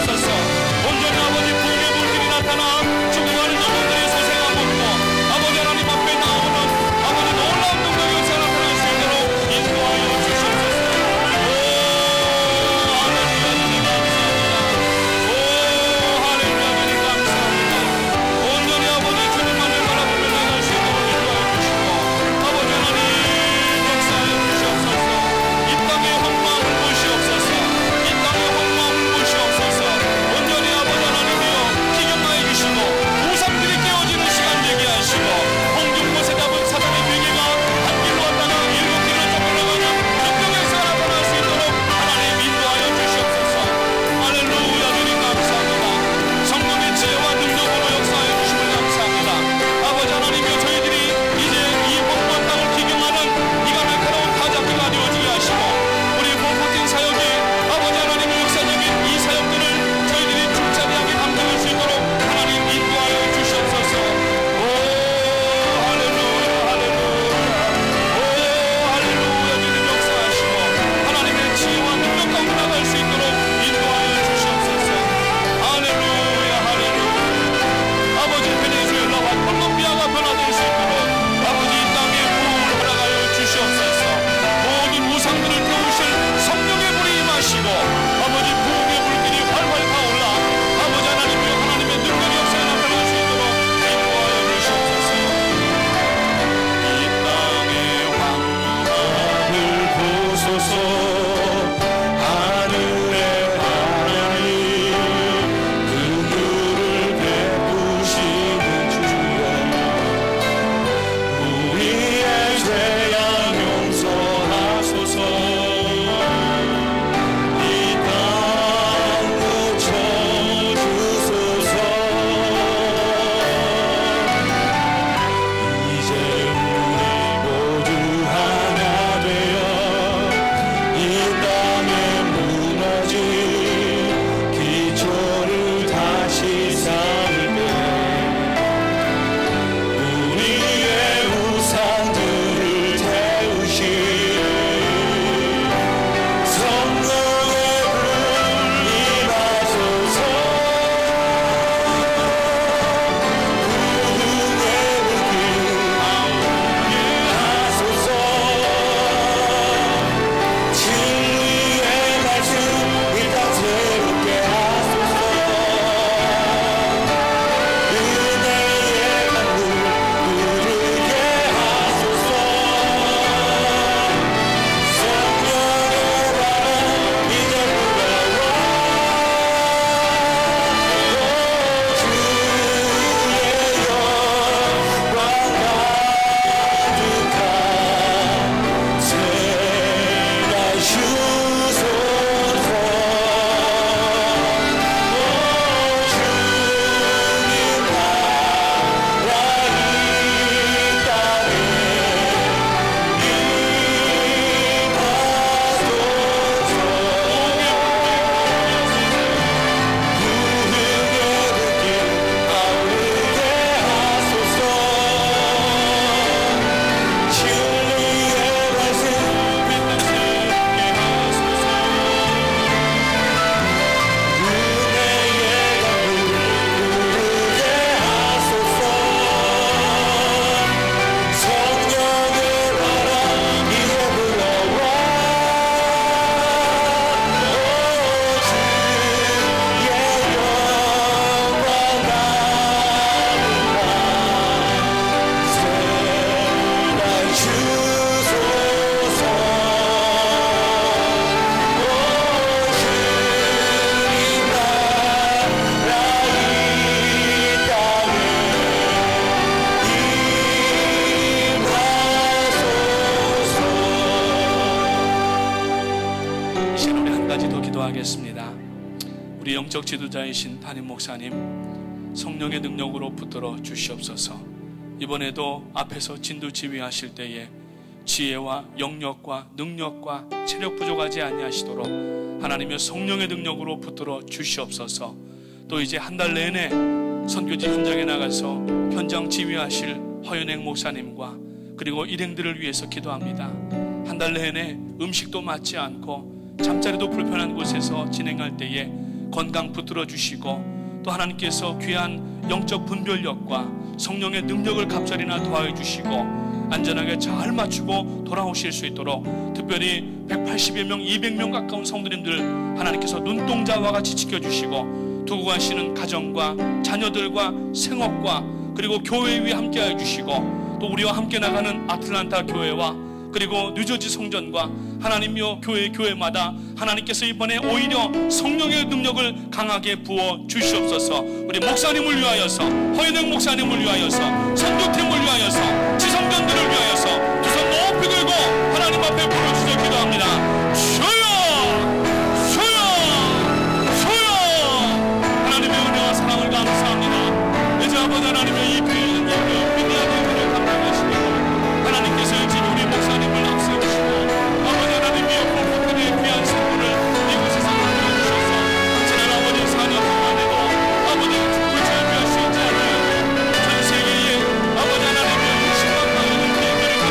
기도하겠습니다. 우리 영적 지도자이신 담임 목사님 성령의 능력으로 붙들어 주시옵소서. 이번에도 앞에서 진두지휘하실 때에 지혜와 영역과 능력과 체력 부족하지 아니하시도록 하나님의 성령의 능력으로 붙들어 주시옵소서. 또 이제 한 달 내내 선교지 현장에 나가서 현장 지휘하실 허연행 목사님과 그리고 일행들을 위해서 기도합니다. 한 달 내내 음식도 맞지 않고 잠자리도 불편한 곳에서 진행할 때에 건강 붙들어 주시고 또 하나님께서 귀한 영적 분별력과 성령의 능력을 갑자리나 더하여 주시고 안전하게 잘 맞추고 돌아오실 수 있도록 특별히 180여 명, 200명 가까운 성도님들 하나님께서 눈동자와 같이 지켜주시고 두고 가시는 가정과 자녀들과 생업과 그리고 교회 위에 함께하여 주시고 또 우리와 함께 나가는 아틀란타 교회와 그리고 뉴저지 성전과 하나님여 교회마다 하나님께서 이번에 오히려 성령의 능력을 강하게 부어 주시옵소서. 우리 목사님을 위하여서, 허연행 목사님을 위하여서, 선교팀을 위하여서, 지성전들을 위하여서 두 손 높이 들고 하나님 앞에 부르짖어 기도합니다. 주여! 주여! 주여! 하나님의 은혜와 사랑을 감사합니다. 이제 아버지 하나님의 이 귀한 예배 위대한 예배를 감당하시고 하나님께서 이제 우리 목사님을 앞세우시고 아버지 하나님의 복음의 귀한 선물을 이곳에서 가져와 주셔서 지난 아버지 4년 동안에도 아버지 불철주할 수 있지 않는 전 세계에 아버지 하나님의 60만 방언을 기회를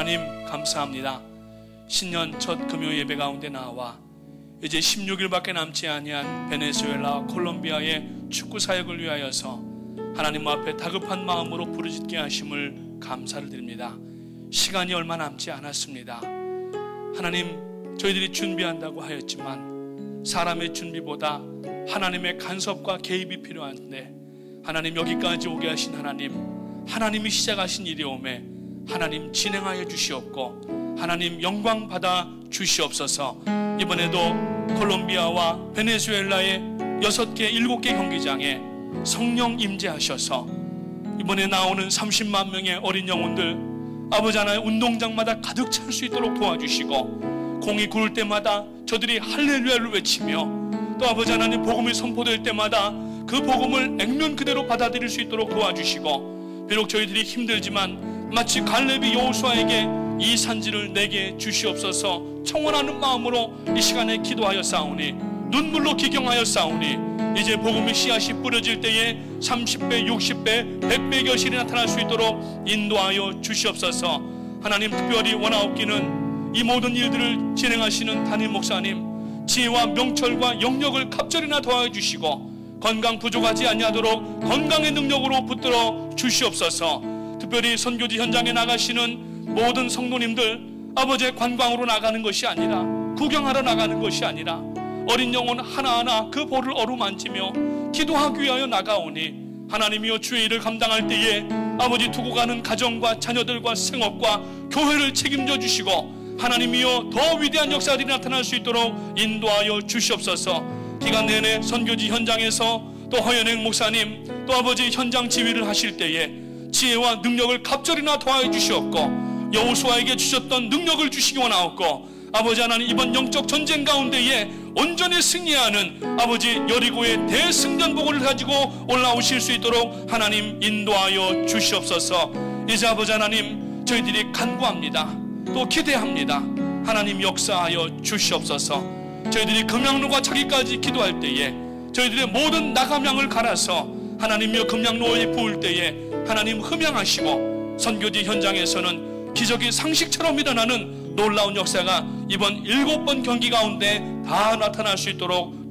하나님 감사합니다. 신년 첫 금요 예배 가운데 나와 이제 16일밖에 남지 아니한 베네수엘라 콜롬비아의 축구 사역을 위하여서 하나님 앞에 다급한 마음으로 부르짖게 하심을 감사를 드립니다. 시간이 얼마 남지 않았습니다. 하나님, 저희들이 준비한다고 하였지만 사람의 준비보다 하나님의 간섭과 개입이 필요한데, 하나님 여기까지 오게 하신 하나님이 시작하신 일이오매 하나님 진행하여 주시옵고 하나님 영광 받아 주시옵소서. 이번에도 콜롬비아와 베네수엘라의 6개, 7개 경기장에 성령 임재하셔서 이번에 나오는 30만 명의 어린 영혼들 아버지 하나님 운동장마다 가득 찰 수 있도록 도와주시고, 공이 구를 때마다 저들이 할렐루야를 외치며, 또 아버지 하나님 복음이 선포될 때마다 그 복음을 액면 그대로 받아들일 수 있도록 도와주시고, 비록 저희들이 힘들지만 마치 갈렙이 여호수아에게 이 산지를 내게 주시옵소서 청원하는 마음으로 이 시간에 기도하여 싸우니, 눈물로 기경하여 싸우니, 이제 복음의 씨앗이 뿌려질 때에 30배, 60배, 100배 결실이 나타날 수 있도록 인도하여 주시옵소서. 하나님, 특별히 원하옵기는 이 모든 일들을 진행하시는 담임 목사님 지혜와 명철과 영역을 갑절이나 더하여 주시고, 건강 부족하지 아니하도록 건강의 능력으로 붙들어 주시옵소서. 특별히 선교지 현장에 나가시는 모든 성도님들, 아버지의 관광으로 나가는 것이 아니라, 구경하러 나가는 것이 아니라 어린 영혼 하나하나 그 볼을 어루만지며 기도하기 위하여 나가오니, 하나님이여 주의 일을 감당할 때에 아버지 두고 가는 가정과 자녀들과 생업과 교회를 책임져 주시고, 하나님이여 더 위대한 역사들이 나타날 수 있도록 인도하여 주시옵소서. 기간 내내 선교지 현장에서 또 허연행 목사님 또 아버지 현장 지휘를 하실 때에 지혜와 능력을 갑절이나 더하여 주시옵고, 여호수아에게 주셨던 능력을 주시기 원하옵고, 아버지 하나님 이번 영적 전쟁 가운데에 온전히 승리하는 아버지 여리고의 대승전복을 가지고 올라오실 수 있도록 하나님 인도하여 주시옵소서. 이제 아버지 하나님 저희들이 간구합니다. 또 기대합니다. 하나님 역사하여 주시옵소서. 저희들이 금양로가 차기까지 기도할 때에 저희들의 모든 나감양을 갈아서 하나님이여 금양로에 부을 때에 하나님 흠양하시고, 선교지 현장에서는 기적이 상식처럼 일어나는 놀라운 역사가 이번 7번 경기 가운데 다 나타날 수 있도록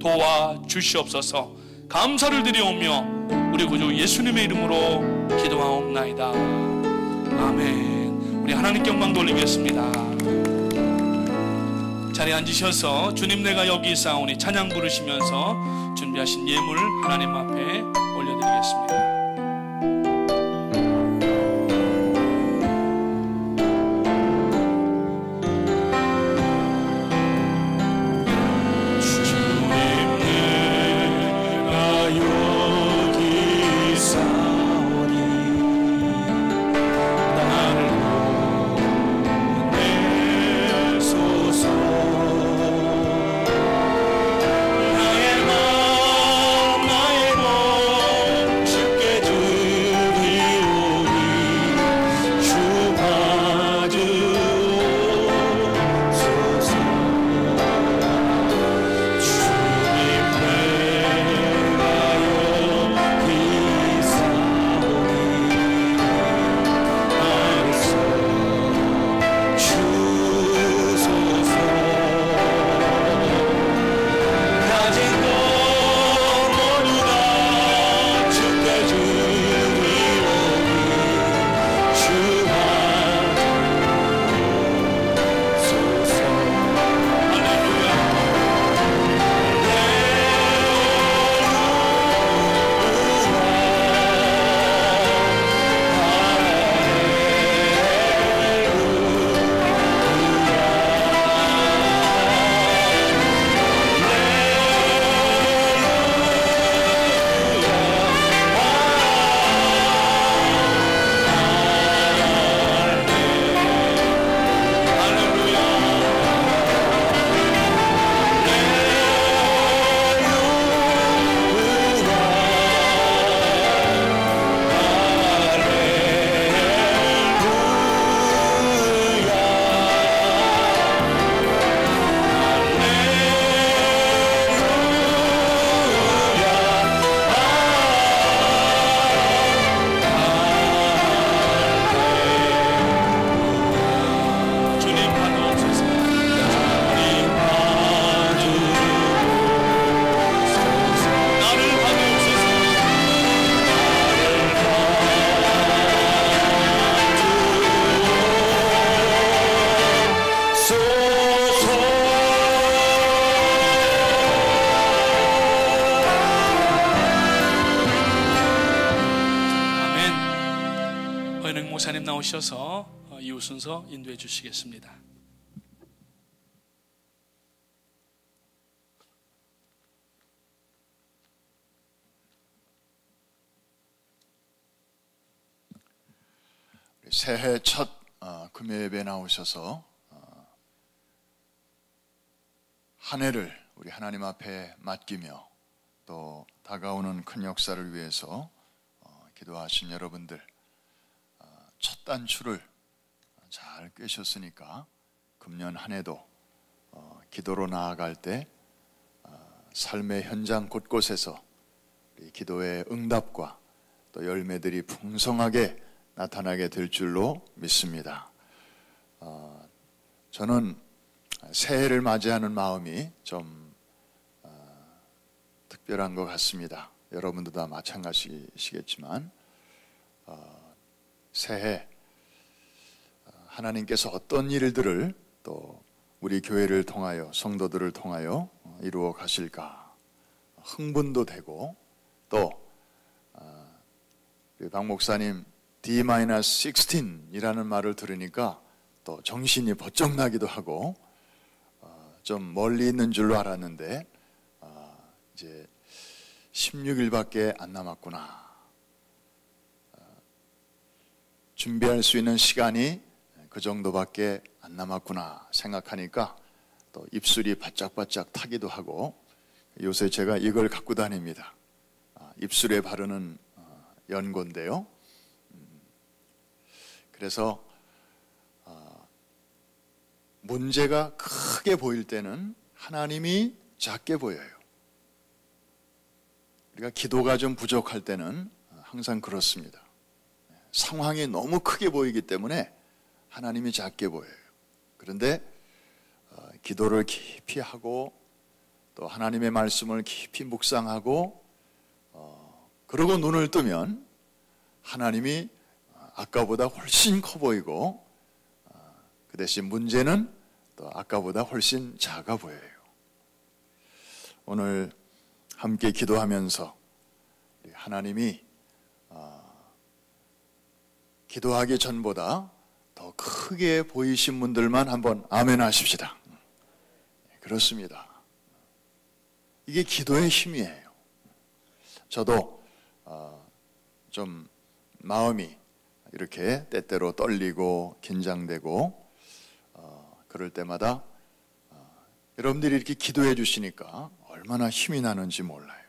도와주시옵소서. 감사를 드리오며 우리 구주 예수님의 이름으로 기도하옵나이다. 아멘. 우리 하나님께 영광 돌리겠습니다. 자리에 앉으셔서 주님 내가 여기 있사오니 찬양 부르시면서 준비하신 예물 하나님 앞에 올려드리겠습니다. 나의 마음 나의 몸 주께 나오셔서 이후 순서 인도해 주시겠습니다. 새해 첫 금요 예배 나오셔서 한 해를 우리 하나님 앞에 맡기며 또 다가오는 큰 역사를 위해서 기도하신 여러분들, 첫 단추를 잘 꿰셨으니까 금년 한 해도 기도로 나아갈 때 삶의 현장 곳곳에서 기도의 응답과 또 열매들이 풍성하게 나타나게 될 줄로 믿습니다. 저는 새해를 맞이하는 마음이 좀 특별한 것 같습니다. 여러분도 다 마찬가지시겠지만 새해 하나님께서 어떤 일들을 또 우리 교회를 통하여 성도들을 통하여 이루어 가실까 흥분도 되고 또 박 목사님 D-16이라는 말을 들으니까 또 정신이 번쩍 나기도 하고 좀 멀리 있는 줄로 알았는데 이제 16일밖에 안 남았구나. 준비할 수 있는 시간이 그 정도밖에 안 남았구나 생각하니까 또 입술이 바짝바짝 타기도 하고 요새 제가 이걸 갖고 다닙니다. 입술에 바르는 연고인데요. 그래서 문제가 크게 보일 때는 하나님이 작게 보여요. 우리가 기도가 좀 부족할 때는 항상 그렇습니다. 상황이 너무 크게 보이기 때문에 하나님이 작게 보여요. 그런데 기도를 깊이 하고 또 하나님의 말씀을 깊이 묵상하고 그러고 눈을 뜨면 하나님이 아까보다 훨씬 커 보이고 그 대신 문제는 또 아까보다 훨씬 작아 보여요. 오늘 함께 기도하면서 하나님이 기도하기 전보다 더 크게 보이신 분들만 한번 아멘 하십시다. 그렇습니다. 이게 기도의 힘이에요. 저도 좀 마음이 이렇게 때때로 떨리고 긴장되고 그럴 때마다 여러분들이 이렇게 기도해 주시니까 얼마나 힘이 나는지 몰라요.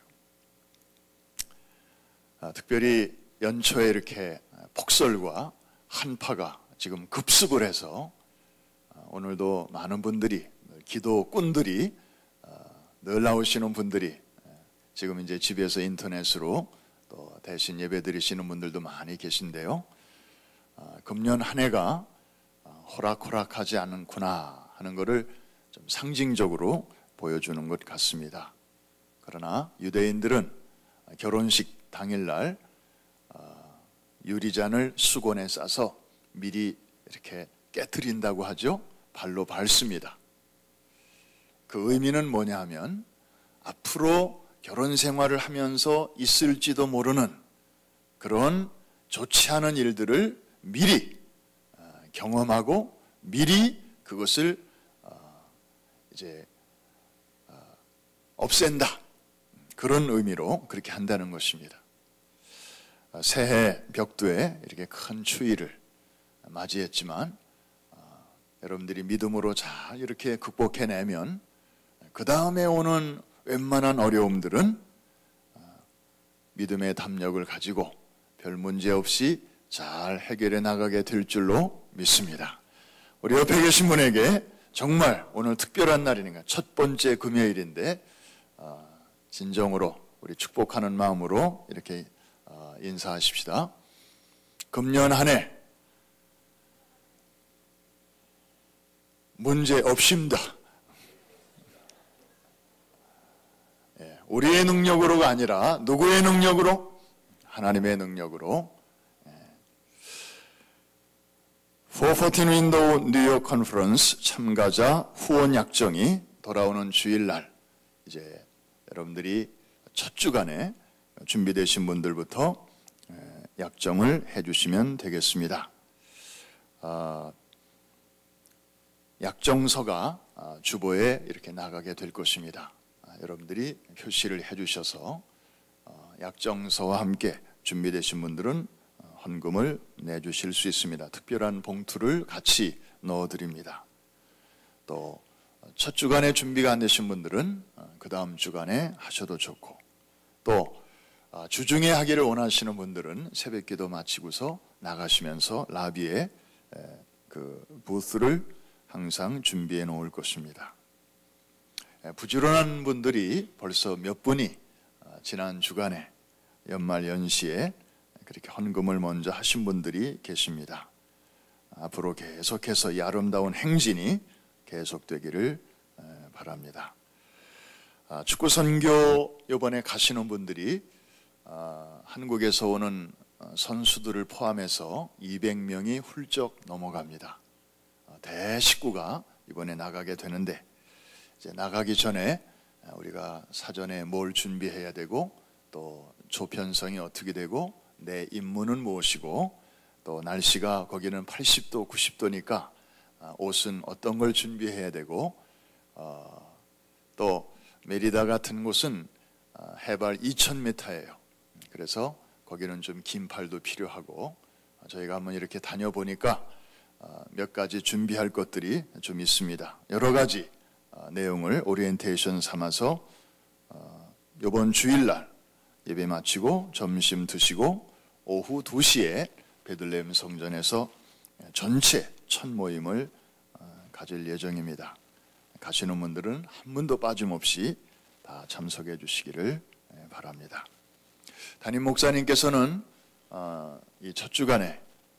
특별히 연초에 이렇게 폭설과 한파가 지금 급습을 해서 오늘도 많은 분들이 기도꾼들이 늘 나오시는 분들이 지금 이제 집에서 인터넷으로 또 대신 예배 드리시는 분들도 많이 계신데요. 금년 한 해가 호락호락하지 않구나 하는 것을 좀 상징적으로 보여주는 것 같습니다. 그러나 유대인들은 결혼식 당일날 유리잔을 수건에 싸서 미리 이렇게 깨트린다고 하죠. 발로 밟습니다. 그 의미는 뭐냐 하면 앞으로 결혼 생활을 하면서 있을지도 모르는 그런 좋지 않은 일들을 미리 경험하고 미리 그것을 이제 없앤다. 그런 의미로 그렇게 한다는 것입니다. 새해 벽두에 이렇게 큰 추위를 맞이했지만 여러분들이 믿음으로 잘 이렇게 극복해내면 그 다음에 오는 웬만한 어려움들은 믿음의 담력을 가지고 별 문제 없이 잘 해결해 나가게 될 줄로 믿습니다. 우리 옆에 계신 분에게 정말 오늘 특별한 날이니까 첫 번째 금요일인데 진정으로 우리 축복하는 마음으로 이렇게 인사하십시다. 금년 한 해 문제 없습니다. 우리의 능력으로가 아니라 누구의 능력으로? 하나님의 능력으로. 414 윈도우 뉴욕 컨퍼런스 참가자 후원 약정이 돌아오는 주일날 이제 여러분들이 첫 주간에 준비되신 분들부터 약정을 해주시면 되겠습니다. 약정서가 주보에 이렇게 나가게 될 것입니다. 여러분들이 표시를 해주셔서 약정서와 함께 준비되신 분들은 헌금을 내주실 수 있습니다. 특별한 봉투를 같이 넣어드립니다. 또 첫 주간에 준비가 안 되신 분들은 그 다음 주간에 하셔도 좋고, 또 주중에 하기를 원하시는 분들은 새벽기도 마치고서 나가시면서 라비에 그 부스를 항상 준비해 놓을 것입니다. 부지런한 분들이 벌써 몇 분이 지난 주간에 연말 연시에 그렇게 헌금을 먼저 하신 분들이 계십니다. 앞으로 계속해서 이 아름다운 행진이 계속되기를 바랍니다. 축구 선교 이번에 가시는 분들이 한국에서 오는 선수들을 포함해서 200명이 훌쩍 넘어갑니다. 대식구가 이번에 나가게 되는데, 이제 나가기 전에 우리가 사전에 뭘 준비해야 되고, 또 조편성이 어떻게 되고, 내 임무는 무엇이고, 또 날씨가 거기는 80도, 90도니까 옷은 어떤 걸 준비해야 되고, 또 메리다 같은 곳은 해발 2000m예요. 그래서 거기는 좀 긴 팔도 필요하고, 저희가 한번 이렇게 다녀보니까 몇 가지 준비할 것들이 좀 있습니다. 여러 가지 내용을 오리엔테이션 삼아서 이번 주일날 예배 마치고 점심 드시고 오후 2시에 베들레헴 성전에서 전체 첫 모임을 가질 예정입니다. 가시는 분들은 한 분도 빠짐없이 다 참석해 주시기를 바랍니다. 담임 목사님께서는 이 첫 주간에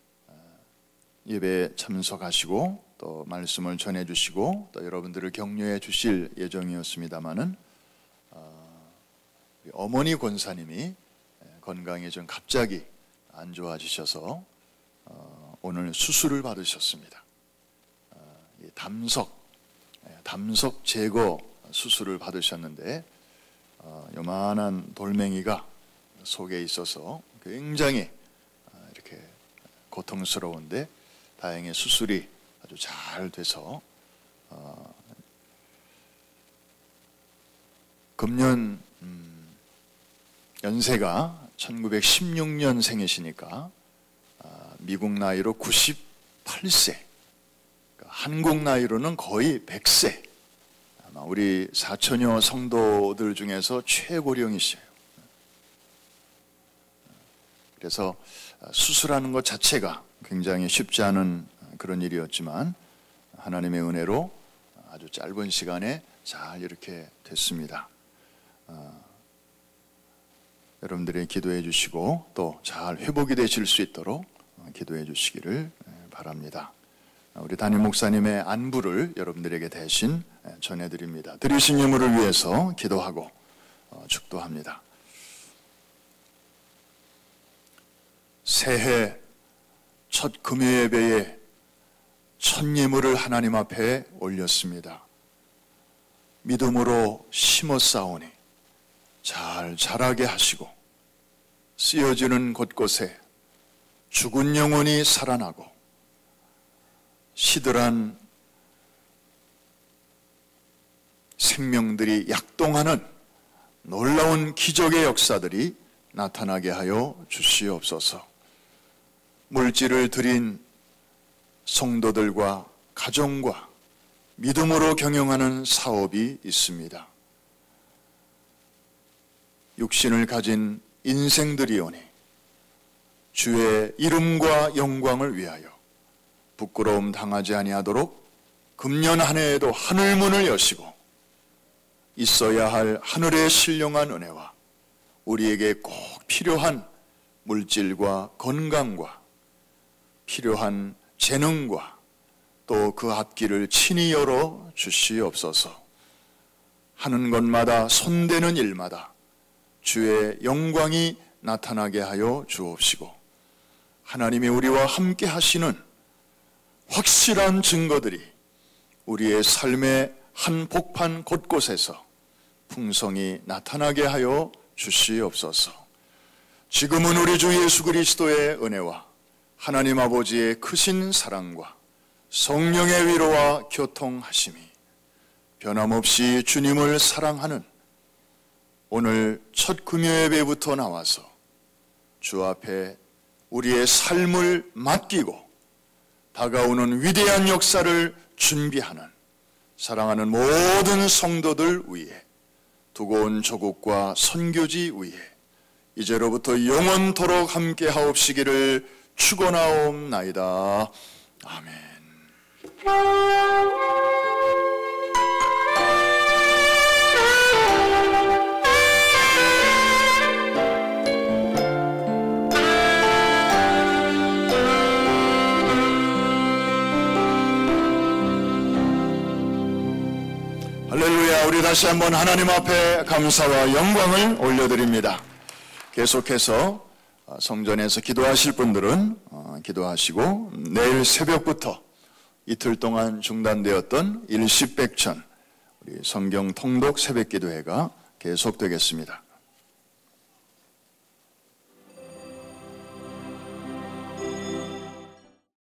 예배에 참석하시고 또 말씀을 전해 주시고 또 여러분들을 격려해 주실 예정이었습니다마는 어머니 권사님이 건강이 좀 갑자기 안 좋아지셔서 오늘 수술을 받으셨습니다. 담석 제거 수술을 받으셨는데 요만한 돌멩이가 속에 있어서 굉장히 이렇게 고통스러운데 다행히 수술이 아주 잘 돼서 금년 연세가 1916년생이시니까 미국 나이로 98세, 한국 나이로는 거의 100세, 아마 우리 사천여 성도들 중에서 최고령이시에요. 그래서 수술하는 것 자체가 굉장히 쉽지 않은 그런 일이었지만 하나님의 은혜로 아주 짧은 시간에 잘 이렇게 됐습니다. 여러분들이 기도해 주시고 또 잘 회복이 되실 수 있도록 기도해 주시기를 바랍니다. 우리 담임 목사님의 안부를 여러분들에게 대신 전해드립니다. 들으신 예물을 위해서 기도하고 축도합니다. 새해 첫 금요예배에 첫 예물을 하나님 앞에 올렸습니다. 믿음으로 심었사오니 잘 자라게 하시고 쓰여지는 곳곳에 죽은 영혼이 살아나고 시들한 생명들이 약동하는 놀라운 기적의 역사들이 나타나게 하여 주시옵소서. 물질을 드린 성도들과 가정과 믿음으로 경영하는 사업이 있습니다. 육신을 가진 인생들이오니 주의 이름과 영광을 위하여 부끄러움 당하지 아니하도록 금년 한 해에도 하늘문을 여시고 있어야 할 하늘의 신령한 은혜와 우리에게 꼭 필요한 물질과 건강과 필요한 재능과 또 그 앞길을 친히 열어 주시옵소서. 하는 것마다 손대는 일마다 주의 영광이 나타나게 하여 주옵시고 하나님이 우리와 함께 하시는 확실한 증거들이 우리의 삶의 한 복판 곳곳에서 풍성히 나타나게 하여 주시옵소서. 지금은 우리 주 예수 그리스도의 은혜와 하나님 아버지의 크신 사랑과 성령의 위로와 교통하심이 변함없이 주님을 사랑하는 오늘 첫 금요예배부터 나와서 주 앞에 우리의 삶을 맡기고 다가오는 위대한 역사를 준비하는 사랑하는 모든 성도들 위해 두고 온 조국과 선교지 위해 이제로부터 영원토록 함께 하옵시기를 축원하옵나이다. 아멘. 할렐루야. 우리 다시 한번 하나님 앞에 감사와 영광을 올려드립니다. 계속해서 성전에서 기도하실 분들은 기도하시고 내일 새벽부터 이틀 동안 중단되었던 일시백천 우리 성경 통독 새벽기도회가 계속되겠습니다.